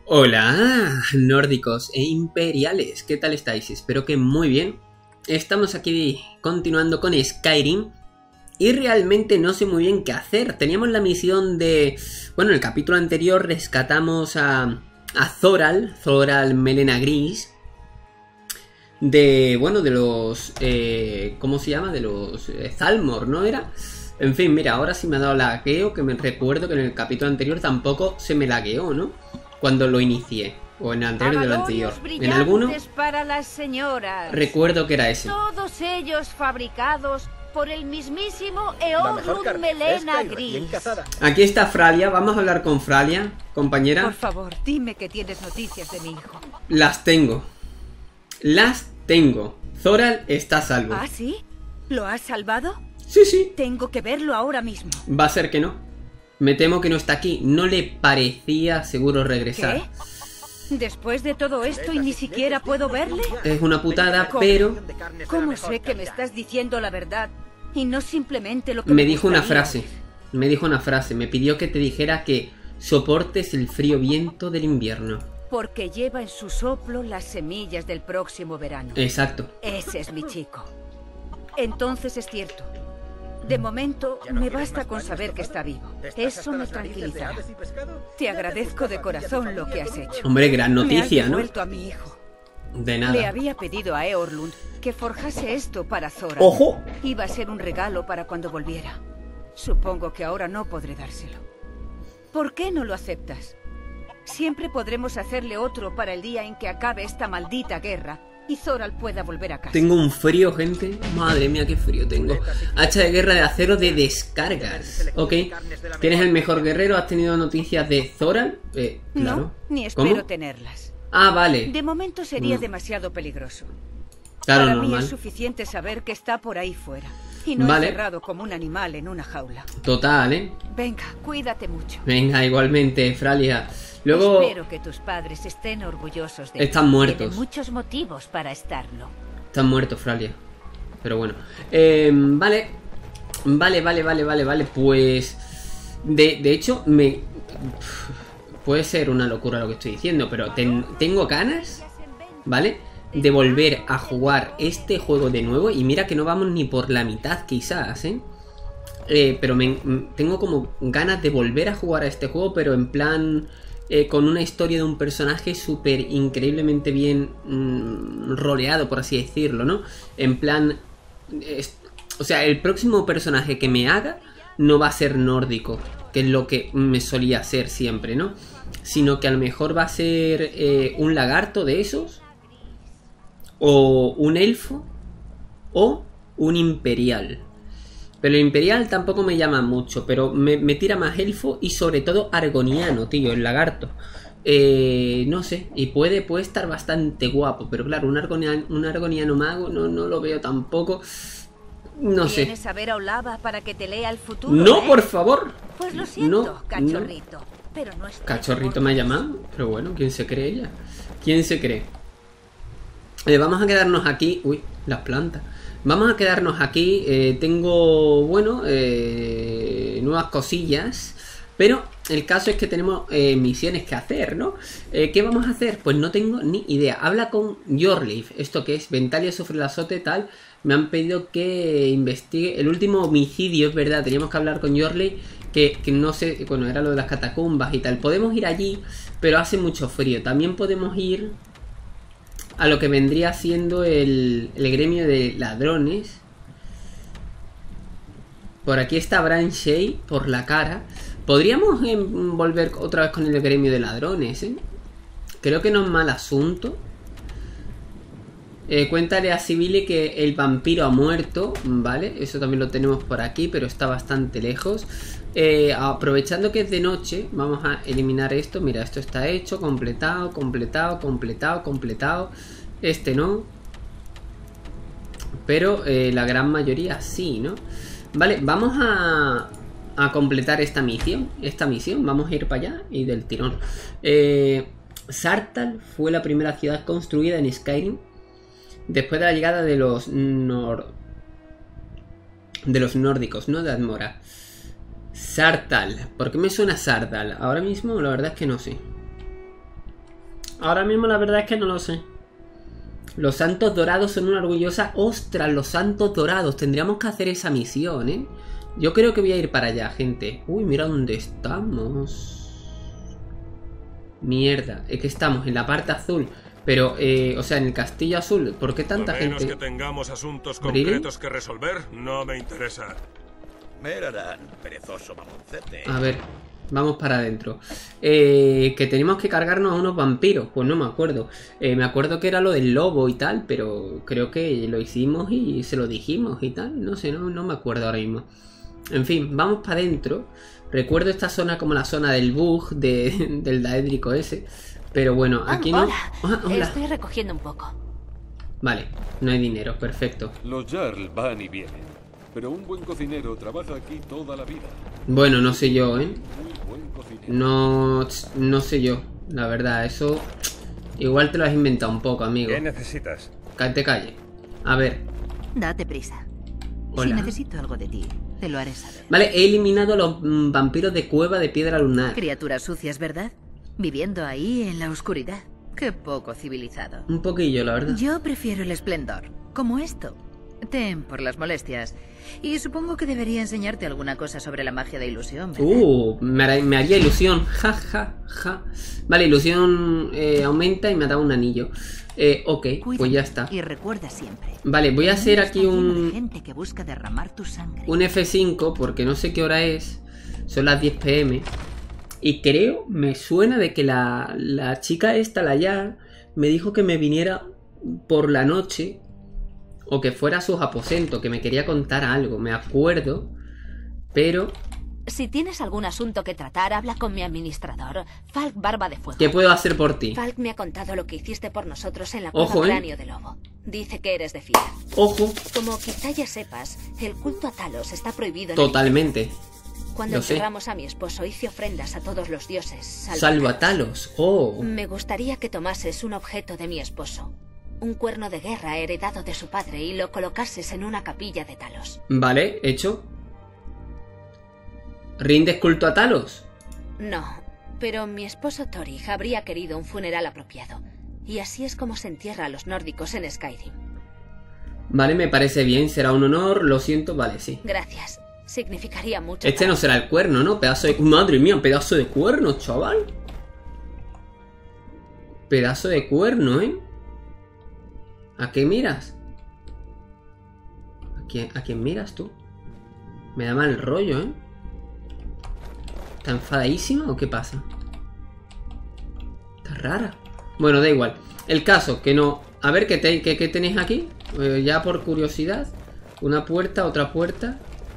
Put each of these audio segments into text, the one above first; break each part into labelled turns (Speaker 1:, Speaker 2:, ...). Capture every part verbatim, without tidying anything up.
Speaker 1: Hola, nórdicos e imperiales, ¿qué tal estáis? Espero que muy bien. Estamos aquí continuando con Skyrim y realmente no sé muy bien qué hacer. Teníamos la misión de... Bueno, en el capítulo anterior rescatamos a, a Zoral, Zoral Melena Gris, de, bueno, de los... Eh, ¿Cómo se llama? De los eh, Zalmor, ¿no era? En fin, mira, ahora sí me ha dado lagueo, que me recuerdo que en el capítulo anterior tampoco se me lagueó, ¿no? Cuando lo inicié, o en el anterior del anterior. En alguno
Speaker 2: para las señoras.
Speaker 1: Recuerdo que era ese.
Speaker 2: Todos ellos fabricados por el mismísimo Eorlund Melena Gris.
Speaker 1: Aquí está Fralia, vamos a hablar con Fralia, compañera.
Speaker 2: Por favor, dime que tienes noticias de mi hijo.
Speaker 1: Las tengo. Las tengo. Zoral está a salvo.
Speaker 2: ¿Ah, sí? ¿Lo has salvado?
Speaker 1: Sí, sí.
Speaker 2: Tengo que verlo ahora mismo.
Speaker 1: Va a ser que no. Me temo que no está aquí. No le parecía seguro regresar.
Speaker 2: ¿Qué? ¿Después de todo esto y ni siquiera puedo verle?
Speaker 1: Es una putada,
Speaker 2: ¿Cómo?
Speaker 1: pero...
Speaker 2: ¿Cómo sé que me estás diciendo la verdad y no simplemente lo que
Speaker 1: Me
Speaker 2: me
Speaker 1: dijo una
Speaker 2: gustaría
Speaker 1: frase.
Speaker 2: oír?
Speaker 1: Me dijo una frase. Me pidió que te dijera que soportes el frío viento del invierno.
Speaker 2: Porque lleva en su soplo las semillas del próximo verano.
Speaker 1: Exacto.
Speaker 2: Ese es mi chico. Entonces es cierto. De momento, me basta con saber que está vivo. Eso me tranquilizará. Te agradezco de corazón lo que has hecho.
Speaker 1: Hombre, gran noticia,
Speaker 2: Me has
Speaker 1: ¿no?
Speaker 2: devuelto a mi hijo.
Speaker 1: De
Speaker 2: Le
Speaker 1: nada.
Speaker 2: había pedido a Eorlund que forjase esto para Zoral.
Speaker 1: ¡Ojo!
Speaker 2: Iba a ser un regalo para cuando volviera. Supongo que ahora no podré dárselo. ¿Por qué no lo aceptas? Siempre podremos hacerle otro para el día en que acabe esta maldita guerra y Zoral pueda volver a casa.
Speaker 1: Tengo un frío, gente. Madre mía, qué frío tengo. Hacha de guerra de acero de descargas. Ok. ¿Tienes el mejor guerrero? ¿Has tenido noticias de Zoral? Eh, claro.
Speaker 2: No, ni espero
Speaker 1: ¿Cómo?
Speaker 2: tenerlas.
Speaker 1: Ah, vale.
Speaker 2: De momento sería
Speaker 1: Mm.
Speaker 2: demasiado peligroso.
Speaker 1: Claro,
Speaker 2: Para mí
Speaker 1: normal.
Speaker 2: es suficiente saber que está por ahí fuera y no
Speaker 1: Vale.
Speaker 2: encerrado como un animal en una jaula.
Speaker 1: Total, ¿eh?
Speaker 2: Venga, cuídate mucho.
Speaker 1: Venga, igualmente, Fralia. Luego...
Speaker 2: Espero que tus padres estén orgullosos de ti.
Speaker 1: Están muertos.
Speaker 2: Tienen muchos motivos para estarlo.
Speaker 1: Están muertos, Fralia. Pero bueno. Eh, vale. Vale, vale, vale, vale, vale. Pues... De, de hecho, me... Puede ser una locura lo que estoy diciendo, pero ten- tengo ganas, ¿vale? De volver a jugar este juego de nuevo. Y mira que no vamos ni por la mitad quizás, ¿eh? Eh, pero me, tengo como ganas de volver a jugar a este juego, pero en plan... Eh, con una historia de un personaje súper increíblemente bien mmm, roleado, por así decirlo, ¿no? En plan... Es, o sea, el próximo personaje que me haga no va a ser nórdico, que es lo que me solía ser siempre, ¿no? Sino que a lo mejor va a ser eh, un lagarto de esos, o un elfo, o un imperial. Pero el imperial tampoco me llama mucho, pero me, me tira más elfo y sobre todo argoniano, tío, el lagarto. Eh, no sé, y puede, puede estar bastante guapo, pero claro, un argoniano, un argoniano mago no, no lo veo tampoco. No sé.
Speaker 2: ¿Vienes a ver a Olava para que te lea el futuro?
Speaker 1: No,
Speaker 2: eh?
Speaker 1: por favor.
Speaker 2: Pues lo siento,
Speaker 1: No,
Speaker 2: cachorrito. No. Pero no es
Speaker 1: Cachorrito me ha llamado, pero bueno, ¿quién se cree ella? ¿Quién se cree? Eh, vamos a quedarnos aquí. Uy, las plantas. Vamos a quedarnos aquí. Eh, tengo, bueno, eh, nuevas cosillas. Pero el caso es que tenemos eh, misiones que hacer, ¿no? Eh, ¿Qué vamos a hacer? Pues no tengo ni idea. Habla con Jorleif. ¿Esto qué es? Ventalia sufre el azote, tal. Me han pedido que investigue el último homicidio, es verdad. Teníamos que hablar con Jorleif. Que, que no sé, bueno, era lo de las catacumbas y tal. Podemos ir allí, pero hace mucho frío. También podemos ir a lo que vendría siendo el, el gremio de ladrones. Por aquí está Bran Shea, por la cara. Podríamos eh, volver otra vez con el gremio de ladrones, ¿eh? Creo que no es mal asunto. Eh, cuéntale a Sibili que el vampiro ha muerto, ¿vale? Eso también lo tenemos por aquí, pero está bastante lejos. Eh, aprovechando que es de noche, vamos a eliminar esto. Mira, esto está hecho, completado, completado, completado, completado. Este no. Pero eh, la gran mayoría sí, ¿no? Vale, vamos a, a completar esta misión. Esta misión, vamos a ir para allá y del tirón. Eh, Sartal fue la primera ciudad construida en Skyrim después de la llegada de los nor... de los nórdicos, ¿no? De Admora. Sartal. ¿Por qué me suena Sartal? Ahora mismo la verdad es que no sé. Ahora mismo la verdad es que no lo sé. Los santos dorados son una orgullosa... ¡Ostras! Los santos dorados. Tendríamos que hacer esa misión, ¿eh? Yo creo que voy a ir para allá, gente. Uy, mira dónde estamos. Mierda. Es que estamos en la parte azul. Pero, eh, o sea, en el castillo azul. ¿Por qué tanta
Speaker 3: A menos
Speaker 1: gente?
Speaker 3: que tengamos asuntos
Speaker 1: ¿Really?
Speaker 3: concretos que resolver, no me interesa.
Speaker 4: Meraran, perezoso mamoncete.
Speaker 1: A ver, vamos para adentro. Eh, que tenemos que cargarnos a unos vampiros. Pues no me acuerdo. Eh, me acuerdo que era lo del lobo y tal, pero creo que lo hicimos y se lo dijimos y tal. No sé, no, no me acuerdo ahora mismo. En fin, vamos para adentro. Recuerdo esta zona como la zona del bug de, del daédrico ese. Pero bueno, aquí
Speaker 5: oh,
Speaker 1: no...
Speaker 5: Hola.
Speaker 1: Ah, hola.
Speaker 5: Estoy recogiendo un poco.
Speaker 1: Vale, no hay dinero, perfecto.
Speaker 6: Los Jarl van y vienen, pero un buen cocinero trabaja aquí toda la vida.
Speaker 1: Bueno, no sé yo, ¿eh?
Speaker 6: Muy buen cocinero.
Speaker 1: No, no sé yo, la verdad, eso... Igual te lo has inventado un poco, amigo.
Speaker 3: ¿Qué necesitas?
Speaker 1: Que te calle. A ver,
Speaker 7: Date prisa.
Speaker 1: Hola.
Speaker 7: Si necesito algo de ti, te lo haré saber.
Speaker 1: vale, he eliminado a los mm, vampiros de cueva de piedra lunar.
Speaker 7: Criaturas sucias, ¿verdad? Viviendo ahí en la oscuridad. Qué poco civilizado.
Speaker 1: Un poquillo, la verdad.
Speaker 7: Yo prefiero el esplendor, como esto. Ten por las molestias. Y supongo que debería enseñarte alguna cosa sobre la magia de ilusión, ¿verdad?
Speaker 1: Uh, me, hará- me haría ilusión. Ja, ja, ja. Vale, ilusión eh, aumenta y me ha dado un anillo. Eh, ok,
Speaker 7: Cuídate
Speaker 1: pues ya está.
Speaker 7: Y recuerda siempre.
Speaker 1: Vale, voy a
Speaker 7: el
Speaker 1: hacer
Speaker 7: mundo
Speaker 1: aquí
Speaker 7: está lleno de
Speaker 1: un,
Speaker 7: gente que busca derramar tu sangre.
Speaker 1: un F cinco porque no sé qué hora es. Son las diez pm. Y creo, me suena de que la, la chica esta, la ya, me dijo que me viniera por la noche o que fuera a sus aposentos, que me quería contar algo, me acuerdo, pero
Speaker 5: Si tienes algún asunto que tratar, habla con mi administrador, Falk Barba de Fuego.
Speaker 1: ¿qué puedo hacer por ti?
Speaker 5: Falk me ha contado lo que hiciste por nosotros en la cueva
Speaker 1: Ojo, ¿eh?
Speaker 5: Cráneo de Lobo. Dice que eres de fiar.
Speaker 1: Ojo,
Speaker 5: Como quizá ya sepas, el culto a Talos está prohibido en
Speaker 1: totalmente.
Speaker 5: el... Cuando
Speaker 1: lo sé.
Speaker 5: enterramos a mi esposo, hice ofrendas a todos los dioses. salvo
Speaker 1: Salvo
Speaker 5: a
Speaker 1: a Talos. Oh,
Speaker 5: Me gustaría que tomases un objeto de mi esposo, un cuerno de guerra heredado de su padre, y lo colocases en una capilla de Talos.
Speaker 1: vale, hecho. ¿Rindes culto a Talos?
Speaker 5: No, pero mi esposo Thorig habría querido un funeral apropiado, y así es como se entierra a los nórdicos en Skyrim.
Speaker 1: Vale, me parece bien, será un honor, lo siento, vale, sí.
Speaker 5: Gracias, significaría mucho.
Speaker 1: Este
Speaker 5: para
Speaker 1: no
Speaker 5: mí.
Speaker 1: será el cuerno, ¿no? Pedazo de... Madre mía, pedazo de cuerno, chaval. Pedazo de cuerno, ¿eh? ¿A qué miras? ¿A quién, a quién miras tú? Me da mal rollo, ¿eh? ¿Está enfadadísima o qué pasa? Está rara. Bueno, da igual. El caso, que no... A ver, ¿qué, te, qué, qué tenéis aquí? Eh, ya por curiosidad. Una puerta, otra puerta.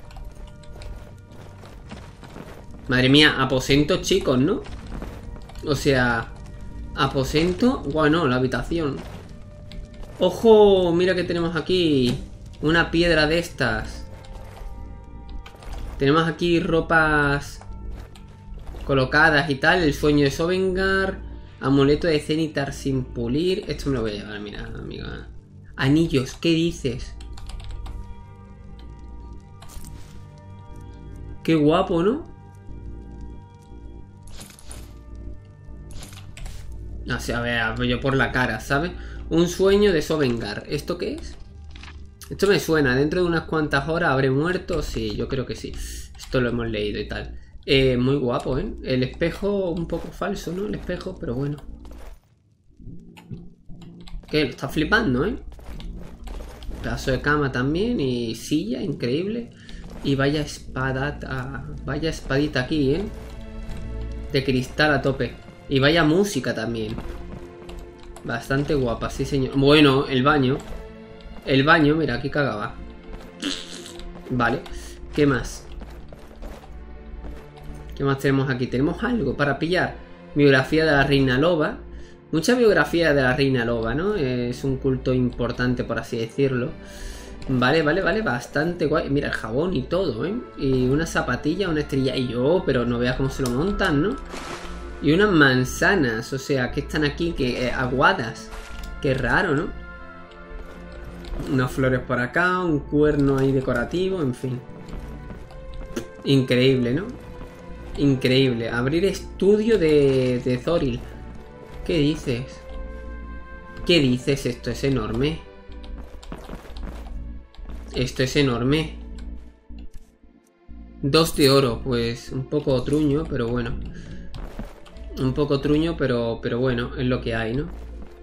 Speaker 1: Madre mía, aposentos chicos, ¿no? O sea... Aposento... Bueno, la habitación. ¡Ojo! Mira que tenemos aquí. Una piedra de estas. Tenemos aquí ropas colocadas y tal. El sueño de Sovengar. Amuleto de Zenitar sin pulir. Esto me lo voy a llevar, mira, amiga. Anillos, ¿qué dices? Qué guapo, ¿no? O sea, a ver, yo por la cara, ¿sabes? Un sueño de Sovengar. ¿Esto qué es? Esto me suena. Dentro de unas cuantas horas habré muerto. Sí, yo creo que sí. Esto lo hemos leído y tal. Eh, muy guapo, ¿eh? El espejo un poco falso, ¿no? El espejo, pero bueno. ¿Qué? Lo está flipando, ¿eh? Pedazo de cama también. Y silla, increíble. Y vaya espada. Vaya espadita aquí, ¿eh? De cristal a tope. Y vaya música también. Bastante guapa, sí señor. Bueno, el baño. El baño, mira, aquí cagaba. Vale, ¿qué más? ¿Qué más tenemos aquí? Tenemos algo para pillar. Biografía de la Reina Loba. Mucha biografía de la Reina Loba, ¿no? Es un culto importante, por así decirlo. Vale, vale, vale, bastante guay. Mira, el jabón y todo, ¿eh? Y una zapatilla, una estrella. Y yo, pero no veas cómo se lo montan, ¿no? Y unas manzanas, o sea, que están aquí, que eh, aguadas. Qué raro, ¿no? Unas flores por acá, un cuerno ahí decorativo, en fin. Increíble, ¿no? Increíble. Abrir estudio de, de Thoril. ¿Qué dices? ¿Qué dices? Esto es enorme. Esto es enorme. Dos de oro, pues un poco truño, pero bueno. Un poco truño, pero, pero bueno, es lo que hay, ¿no?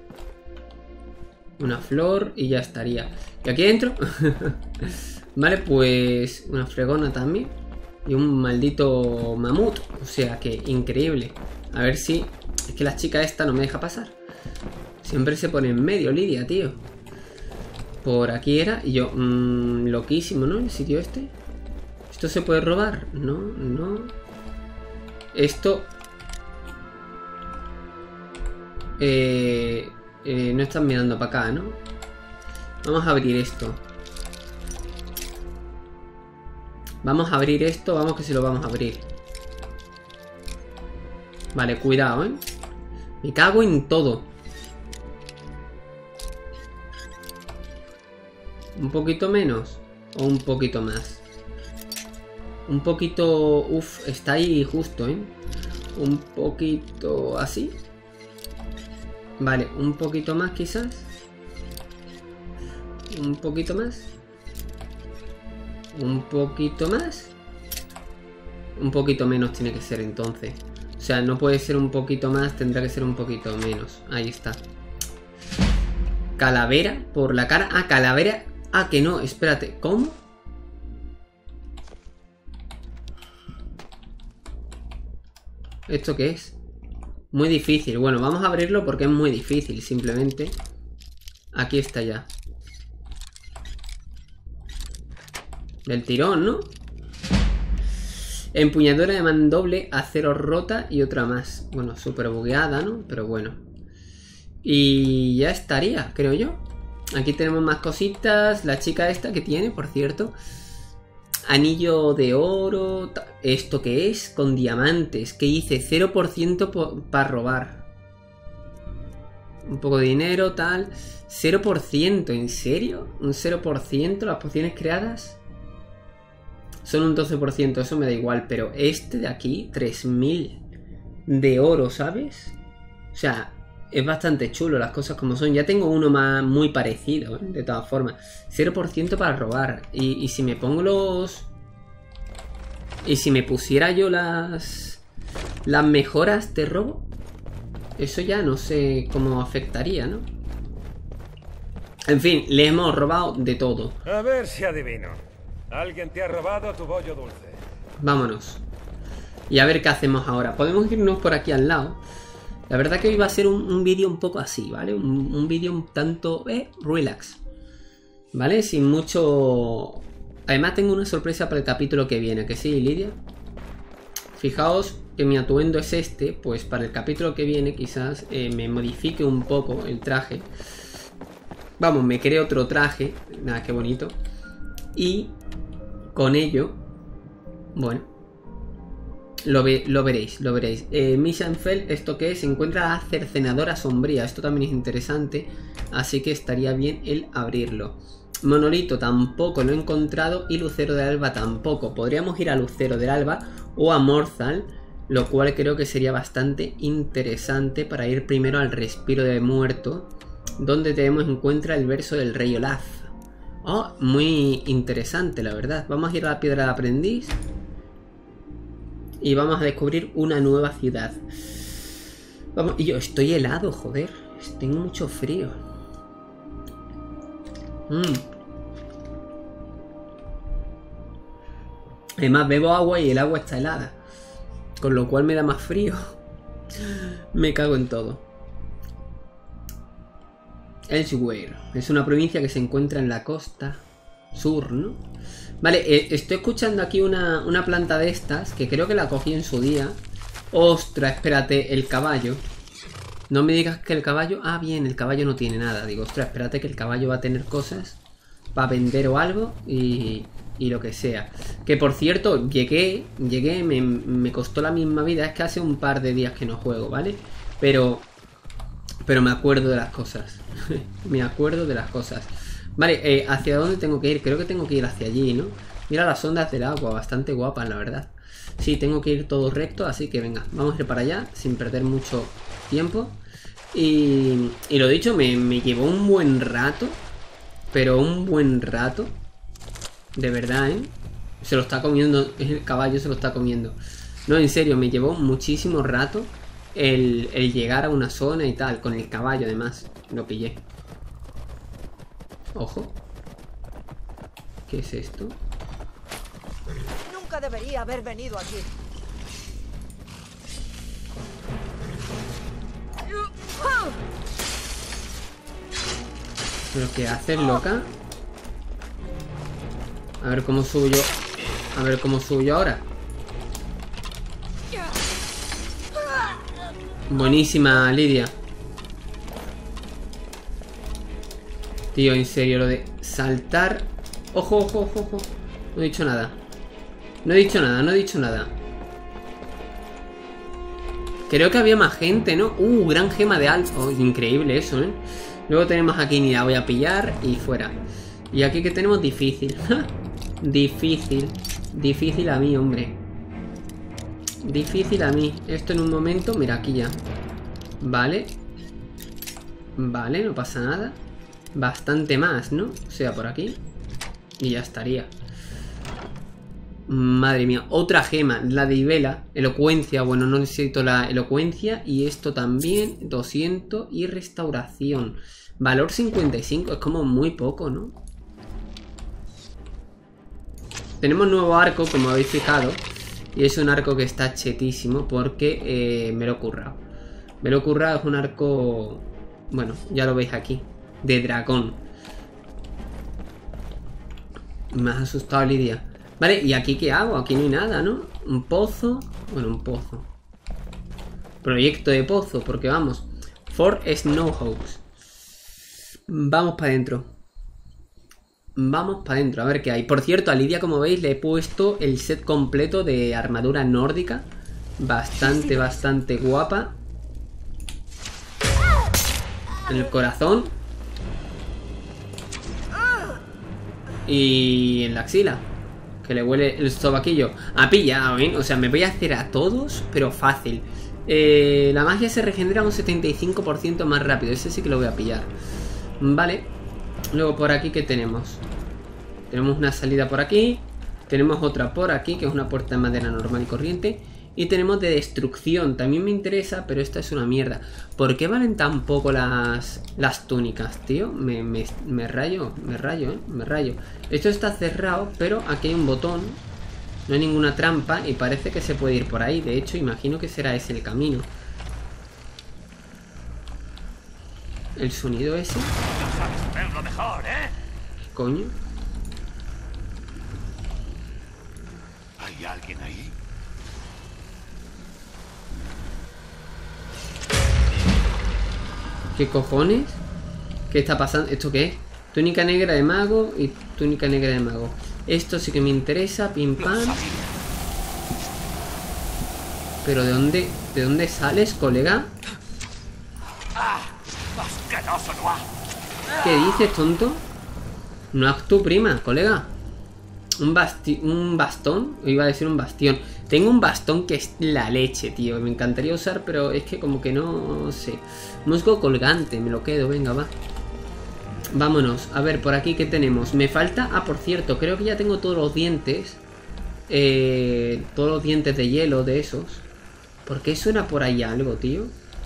Speaker 1: Una flor y ya estaría. ¿Y aquí dentro? Vale, pues una fregona también. Y un maldito mamut. O sea que increíble. A ver si... Es que la chica esta no me deja pasar. Siempre se pone en medio, Lidia, tío. Por aquí era. Y yo... Mmm, loquísimo, ¿no? El sitio este. ¿Esto se puede robar? No, no. Esto... Eh... Eh, no están mirando para acá, ¿no? Vamos a abrir esto. Vamos a abrir esto. Vamos que se lo vamos a abrir. Vale, cuidado, ¿eh? Me cago en todo. ¿Un poquito menos? ¿O un poquito más? Un poquito... Uf, está ahí justo, ¿eh? Un poquito así. Vale, un poquito más quizás. Un poquito más. Un poquito más. Un poquito menos tiene que ser entonces. O sea, no puede ser un poquito más, tendrá que ser un poquito menos. Ahí está. Calavera por la cara. Ah, calavera. Ah, que no, espérate. ¿Cómo? ¿Esto qué es? Muy difícil. Bueno, vamos a abrirlo porque es muy difícil, simplemente. Aquí está ya. Del tirón, ¿no? Empuñadura de mandoble, acero rota y otra más. Bueno, súper bugueada, ¿no? Pero bueno. Y ya estaría, creo yo. Aquí tenemos más cositas. La chica esta que tiene, por cierto. Anillo de oro. ¿Esto qué es? Con diamantes. ¿Qué hice? cero por ciento para robar. Un poco de dinero, tal. cero por ciento, ¿en serio? ¿Un cero por ciento las pociones creadas? Son un doce por ciento, eso me da igual. Pero este de aquí, tres mil de oro, ¿sabes? O sea, es bastante chulo las cosas como son. Ya tengo uno más muy parecido, ¿eh? De todas formas. cero por ciento para robar. Y, y si me pongo los... Y si me pusiera yo las... Las mejoras de robo. Eso ya no sé cómo afectaría, ¿no? En fin, le hemos robado de todo.
Speaker 3: A ver si adivino. Alguien te ha robado tu bollo dulce.
Speaker 1: Vámonos. Y a ver qué hacemos ahora. Podemos irnos por aquí al lado. La verdad que hoy va a ser un, un vídeo un poco así, ¿vale? Un, un vídeo un tanto... Eh, relax. ¿Vale? Sin mucho... Además tengo una sorpresa para el capítulo que viene. ¿Que sí, Lidia? Fijaos que mi atuendo es este. Pues para el capítulo que viene quizás eh, me modifique un poco el traje. Vamos, me creo otro traje. Nada, qué bonito. Y con ello... Bueno... Lo, ve, lo veréis, lo veréis. Eh, Mishanfeld, ¿esto qué es? Se encuentra la cercenadora sombría. Esto también es interesante. Así que estaría bien el abrirlo. Monolito tampoco lo he encontrado. Y Lucero del Alba tampoco. Podríamos ir a Lucero del Alba o a Morzal. Lo cual creo que sería bastante interesante para ir primero al Respiro de Muerto. Donde tenemos en cuenta el verso del Rey Olaf. Oh, muy interesante la verdad. Vamos a ir a la Piedra de Aprendiz. Y vamos a descubrir una nueva ciudad. Vamos, y yo estoy helado, joder. Tengo mucho frío. Mm. Además bebo agua y el agua está helada. Con lo cual me da más frío. Me cago en todo. Elsewhere. Es una provincia que se encuentra en la costa sur, ¿no? Vale, eh, estoy escuchando aquí una, una planta de estas, que creo que la cogí en su día. Ostras, espérate, el caballo. No me digas que el caballo... Ah, bien, el caballo no tiene nada. Digo, ostras, espérate que el caballo va a tener cosas para vender o algo y, y lo que sea. Que por cierto, llegué, llegué, me, me costó la misma vida. Es que hace un par de días que no juego, ¿vale? Pero, pero me acuerdo de las cosas. Me acuerdo de las cosas. Vale, eh, ¿hacia dónde tengo que ir? Creo que tengo que ir hacia allí, ¿no? Mira las ondas del agua, bastante guapas, la verdad. Sí, tengo que ir todo recto, así que venga, vamos a ir para allá sin perder mucho tiempo. Y, y lo dicho, me, me llevó un buen rato. Pero un buen rato. De verdad, ¿eh? Se lo está comiendo, el caballo se lo está comiendo. No, en serio, me llevó muchísimo rato el, el llegar a una zona y tal. Con el caballo, además. Lo pillé. Ojo. ¿Qué es esto?
Speaker 8: Nunca debería haber venido aquí.
Speaker 1: ¿Pero qué haces, loca? A ver cómo subo yo. A ver cómo subo yo ahora. Buenísima, Lidia. Tío, en serio, lo de saltar. Ojo, ojo, ojo, ojo. No he dicho nada. No he dicho nada, no he dicho nada. Creo que había más gente, ¿no? Uh, gran gema de alfa. Oh, increíble eso, ¿eh? Luego tenemos aquí, ni la voy a pillar y fuera. Y aquí que tenemos difícil. Difícil. Difícil a mí, hombre. Difícil a mí. Esto en un momento, mira, aquí ya. Vale. Vale, no pasa nada. Bastante más, ¿no? O sea, por aquí. Y ya estaría. Madre mía, otra gema, la de Ibela. Elocuencia, bueno, no necesito la elocuencia. Y esto también, doscientos. Y restauración. Valor cincuenta y cinco, es como muy poco, ¿no? Tenemos nuevo arco, como habéis fijado. Y es un arco que está chetísimo porque eh, me lo he currado. Me lo he currado, es un arco... Bueno, ya lo veis aquí. De dragón. Me has asustado, Lidia. Vale, ¿y aquí qué hago? Aquí no hay nada, ¿no? Un pozo. Bueno, un pozo. Proyecto de pozo, porque vamos. Fort Snowhawks. Vamos para adentro. Vamos para adentro, a ver qué hay. Por cierto, a Lidia, como veis, le he puesto el set completo de armadura nórdica. Bastante, bastante guapa. En el corazón. Y en la axila. Que le huele el sobaquillo. Ha pillado, ¿eh? O sea, me voy a hacer a todos, pero fácil. Eh, la magia se regenera un setenta y cinco por ciento más rápido. Ese sí que lo voy a pillar. Vale. Luego por aquí, ¿qué tenemos? Tenemos una salida por aquí. Tenemos otra por aquí, que es una puerta de madera normal y corriente. Y tenemos de destrucción. También me interesa, pero esta es una mierda. ¿Por qué valen tan poco las, las túnicas, tío? Me, me, me rayo, me rayo, ¿eh? Me rayo. Esto está cerrado, pero aquí hay un botón. No hay ninguna trampa y parece que se puede ir por ahí. De hecho, imagino que será ese el camino. El sonido ese.
Speaker 4: No sabes verlo mejor, ¿eh?
Speaker 1: ¿Qué coño?
Speaker 4: ¿Hay alguien ahí?
Speaker 1: ¿Qué cojones? ¿Qué está pasando? ¿Esto qué es? Túnica negra de mago y túnica negra de mago. Esto sí que me interesa, pim pam. Pero ¿de dónde? ¿De dónde sales, colega? ¿Qué dices, tonto? No haz tu prima, colega. Un, basti un bastón, iba a decir un bastión. Tengo un bastón que es la leche, tío. Me encantaría usar, pero es que como que no, no sé. Musgo colgante, me lo quedo, venga, va. Vámonos, a ver, por aquí, ¿qué tenemos? Me falta, ah, por cierto, creo que ya tengo todos los dientes. Eh, todos los dientes de hielo de esos. ¿Por qué suena por ahí algo, tío?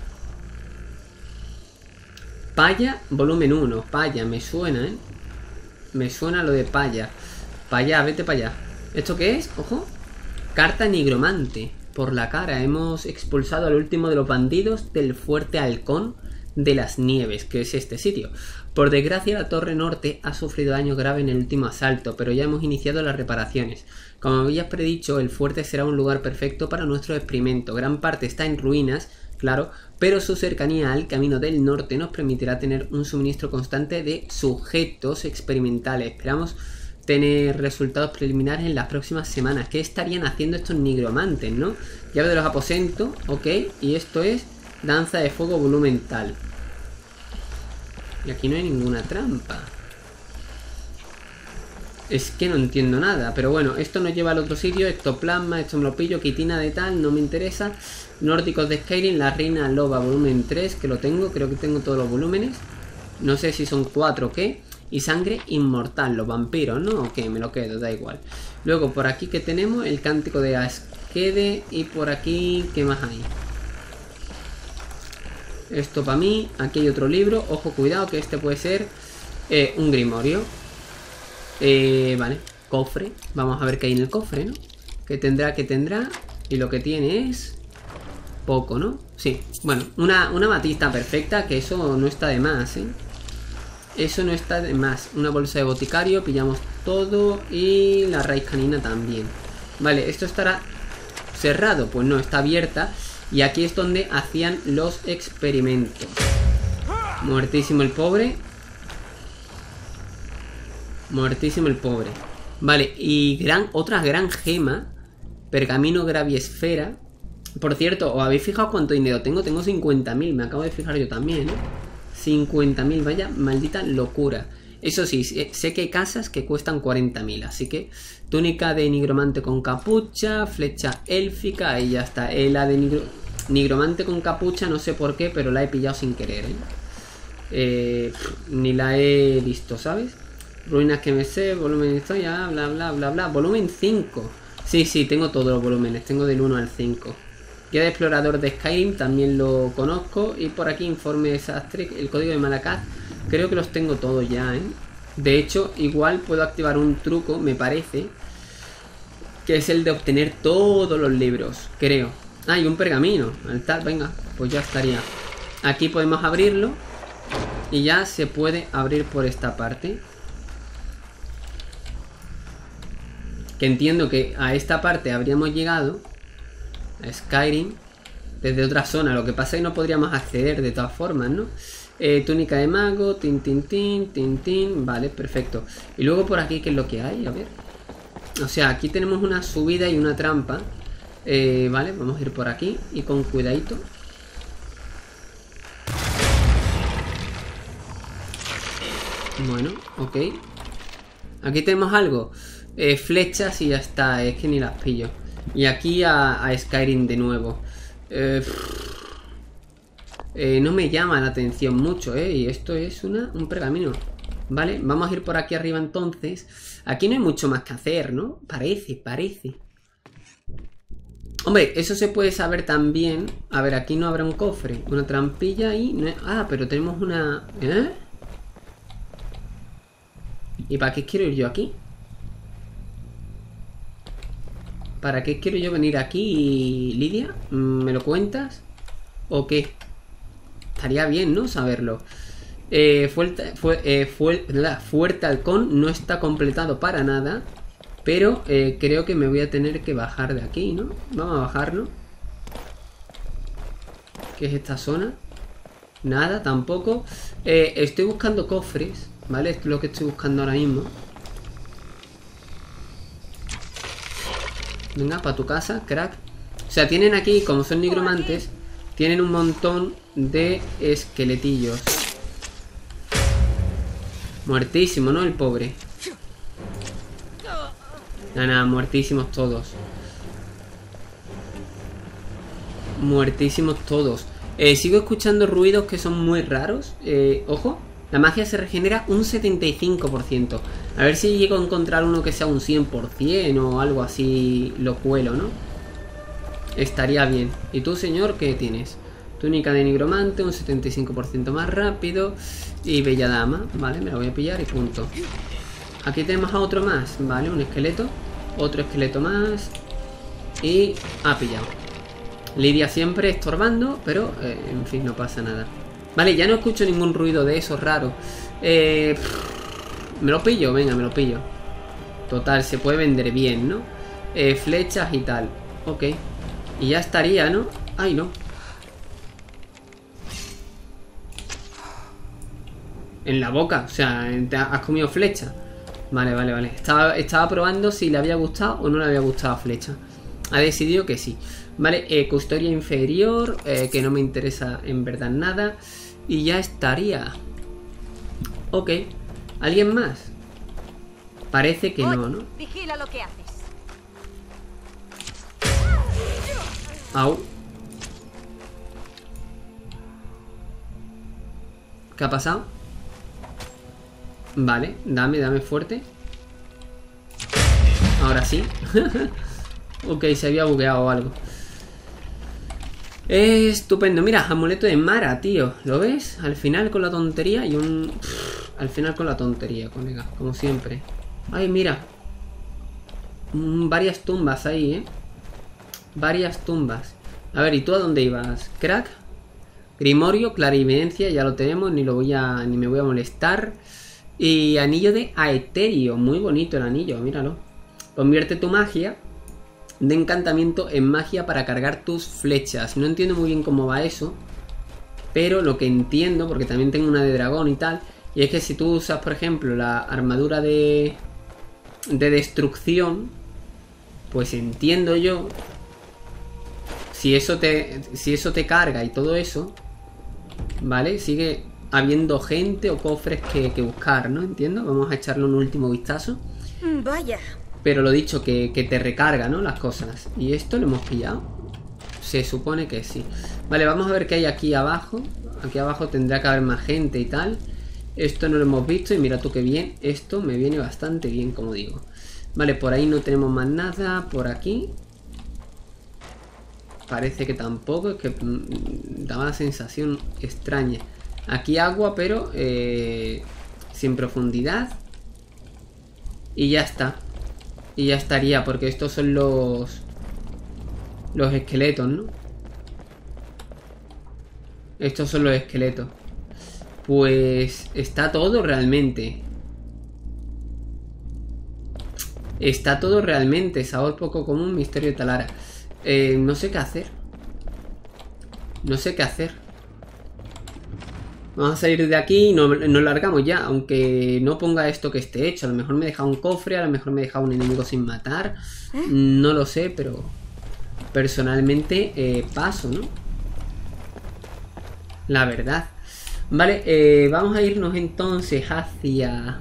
Speaker 1: Paya, volumen uno. Paya, me suena, ¿eh? Me suena lo de paya. Paya, vete para allá. ¿Esto qué es? Ojo. Carta nigromante. Por la cara. Hemos expulsado al último de los bandidos del fuerte halcón de las nieves, que es este sitio. Por desgracia, la torre norte ha sufrido daño grave en el último asalto, pero ya hemos iniciado las reparaciones. Como habías predicho, el fuerte será un lugar perfecto para nuestro experimento. Gran parte está en ruinas, claro, pero su cercanía al camino del norte nos permitirá tener un suministro constante de sujetos experimentales. Esperamos tener resultados preliminares en las próximas semanas. ¿Qué estarían haciendo estos nigromantes, no? Llave de los aposentos, ok, y esto es danza de fuego volumen tal. Y aquí no hay ninguna trampa. Es que no entiendo nada. Pero bueno, esto nos lleva al otro sitio. Ectoplasma, esto me lo pillo. Quitina de tal, no me interesa. Nórdicos de Skyrim, la reina loba volumen tres, que lo tengo. Creo que tengo todos los volúmenes. No sé si son cuatro o qué. Y sangre inmortal, los vampiros, ¿no? Ok, me lo quedo, da igual. Luego por aquí que tenemos el cántico de Askede. Y por aquí, ¿qué más hay? Esto para mí. Aquí hay otro libro. Ojo, cuidado, que este puede ser eh, un grimorio. Eh, vale, cofre. Vamos a ver qué hay en el cofre, ¿no? Que tendrá, que tendrá. Y lo que tiene es poco, ¿no? Sí, bueno, una, una matista perfecta. Que eso no está de más, ¿eh? Eso no está de más. Una bolsa de boticario, pillamos todo. Y la raíz canina también. Vale, esto estará cerrado. Pues no, está abierta. Y aquí es donde hacían los experimentos. Muertísimo el pobre. Muertísimo el pobre. Vale, y gran, otra gran gema. Pergamino graviesfera. Por cierto, ¿os habéis fijado cuánto dinero tengo? Tengo cincuenta mil, me acabo de fijar yo también, ¿eh? cincuenta mil, vaya maldita locura. Eso sí, sé que hay casas que cuestan cuarenta mil. Así que túnica de nigromante con capucha. Flecha élfica, ahí ya está. eh, La de nigro, nigromante con capucha, no sé por qué, pero la he pillado sin querer, ¿eh? Eh, Ni la he visto, ¿sabes? Ruinas que me sé, volumen de historia, bla bla bla bla. Volumen cinco. Sí, sí, tengo todos los volúmenes, tengo del uno al cinco. Guía de explorador de Skyrim, también lo conozco. Y por aquí informe desastre, el código de Malakath. Creo que los tengo todos ya, ¿eh? De hecho, igual puedo activar un truco, me parece, que es el de obtener todos los libros, creo. Ah, y un pergamino, altar, venga, pues ya estaría. Aquí podemos abrirlo. Y ya se puede abrir por esta parte. Que entiendo que a esta parte habríamos llegado a Skyrim desde otra zona. Lo que pasa es que no podríamos acceder de todas formas, ¿no? Eh, túnica de mago, tin, tin, tin, tin, tin. Vale, perfecto. Y luego por aquí, ¿qué es lo que hay? A ver. O sea, aquí tenemos una subida y una trampa. eh, Vale, vamos a ir por aquí. Y con cuidadito. Bueno, ok. Aquí tenemos algo. Eh, flechas y ya está. Es que ni las pillo. Y aquí a, a Skyrim de nuevo. Eh, eh, no me llama la atención mucho, ¿eh? Y esto es una, un pergamino. Vale, vamos a ir por aquí arriba entonces. Aquí no hay mucho más que hacer, ¿no? Parece, parece. Hombre, eso se puede saber también. A ver, aquí no habrá un cofre. Una trampilla y... No hay... Ah, pero tenemos una... ¿Eh? ¿Y para qué quiero ir yo aquí? ¿Para qué quiero yo venir aquí, Lidia? ¿Me lo cuentas? ¿O qué? Estaría bien, ¿no? Saberlo. Eh, fuerte, fue, eh, fue, Fuerte Halcón no está completado para nada. Pero eh, creo que me voy a tener que bajar de aquí, ¿no? Vamos a bajarnos. ¿Qué es esta zona? Nada, tampoco. eh, Estoy buscando cofres, ¿vale? Esto es lo que estoy buscando ahora mismo. Venga, para tu casa, crack. O sea, tienen aquí, como son nigromantes, tienen un montón de esqueletillos. Muertísimo, ¿no? El pobre. Nada, nada, muertísimos todos. Muertísimos todos. eh, Sigo escuchando ruidos que son muy raros. eh, Ojo, la magia se regenera un setenta y cinco por ciento. A ver si llego a encontrar uno que sea un cien por cien o algo así. Lo cuelo, ¿no? Estaría bien. ¿Y tú, señor, qué tienes? Túnica de nigromante, un setenta y cinco por ciento más rápido. Y bella dama, vale, me la voy a pillar y punto. Aquí tenemos a otro más, vale, un esqueleto. Otro esqueleto más. Y ha pillado. Lidia siempre estorbando, pero eh, en fin, no pasa nada. Vale, ya no escucho ningún ruido de esos raros. Eh, me lo pillo, venga, me lo pillo. Total, se puede vender bien, ¿no? Eh, flechas y tal. Ok. Y ya estaría, ¿no? Ay, no. En la boca, o sea, te has comido flecha. Vale, vale, vale. Estaba, estaba probando si le había gustado o no le había gustado flecha. Ha decidido que sí. Vale, eh, custodia inferior, eh, que no me interesa en verdad nada. Y ya estaría. Ok. ¿Alguien más? Parece que no, ¿no?
Speaker 2: Vigila lo que haces.
Speaker 1: Au. ¿Qué ha pasado? Vale, dame, dame fuerte. Ahora sí. Ok, se había bugueado o algo. Estupendo. Mira, amuleto de Mara, tío. ¿Lo ves? Al final con la tontería y un... Al final con la tontería, colega. Como siempre. Ay, mira. Mm, varias tumbas ahí, ¿eh? Varias tumbas. A ver, ¿y tú a dónde ibas? ¿Crack? Grimorio, clarividencia, ya lo tenemos. Ni lo voy a... Ni me voy a molestar. Y anillo de Aeterio. Muy bonito el anillo, míralo. Convierte tu magia de encantamiento en magia para cargar tus flechas. No entiendo muy bien cómo va eso, pero lo que entiendo, porque también tengo una de dragón y tal, y es que si tú usas, por ejemplo, la armadura de de destrucción, pues entiendo yo, si eso te si eso te carga y todo eso, ¿vale? Sigue habiendo gente o cofres que, que buscar, ¿no? Entiendo. Vamos a echarle un último vistazo.
Speaker 2: Vaya.
Speaker 1: Pero lo dicho, que, que te recarga, ¿no? Las cosas. ¿Y esto lo hemos pillado? Se supone que sí. Vale, vamos a ver qué hay aquí abajo. Aquí abajo tendrá que haber más gente y tal. Esto no lo hemos visto y mira tú qué bien. Esto me viene bastante bien, como digo. Vale, por ahí no tenemos más nada. Por aquí parece que tampoco. Es que mmm, daba la sensación extraña. Aquí agua, pero eh, sin profundidad. Y ya está. Y ya estaría, porque estos son los los esqueletos, ¿no? Estos son los esqueletos. Pues está todo realmente. Está todo realmente. Sabor poco común, misterio de Talara. Eh, no sé qué hacer. No sé qué hacer. Vamos a salir de aquí y nos, nos largamos ya. Aunque no ponga esto que esté hecho. A lo mejor me deja un cofre, a lo mejor me deja un enemigo sin matar. No lo sé, pero personalmente eh, paso, ¿no? La verdad. Vale, eh, vamos a irnos entonces hacia...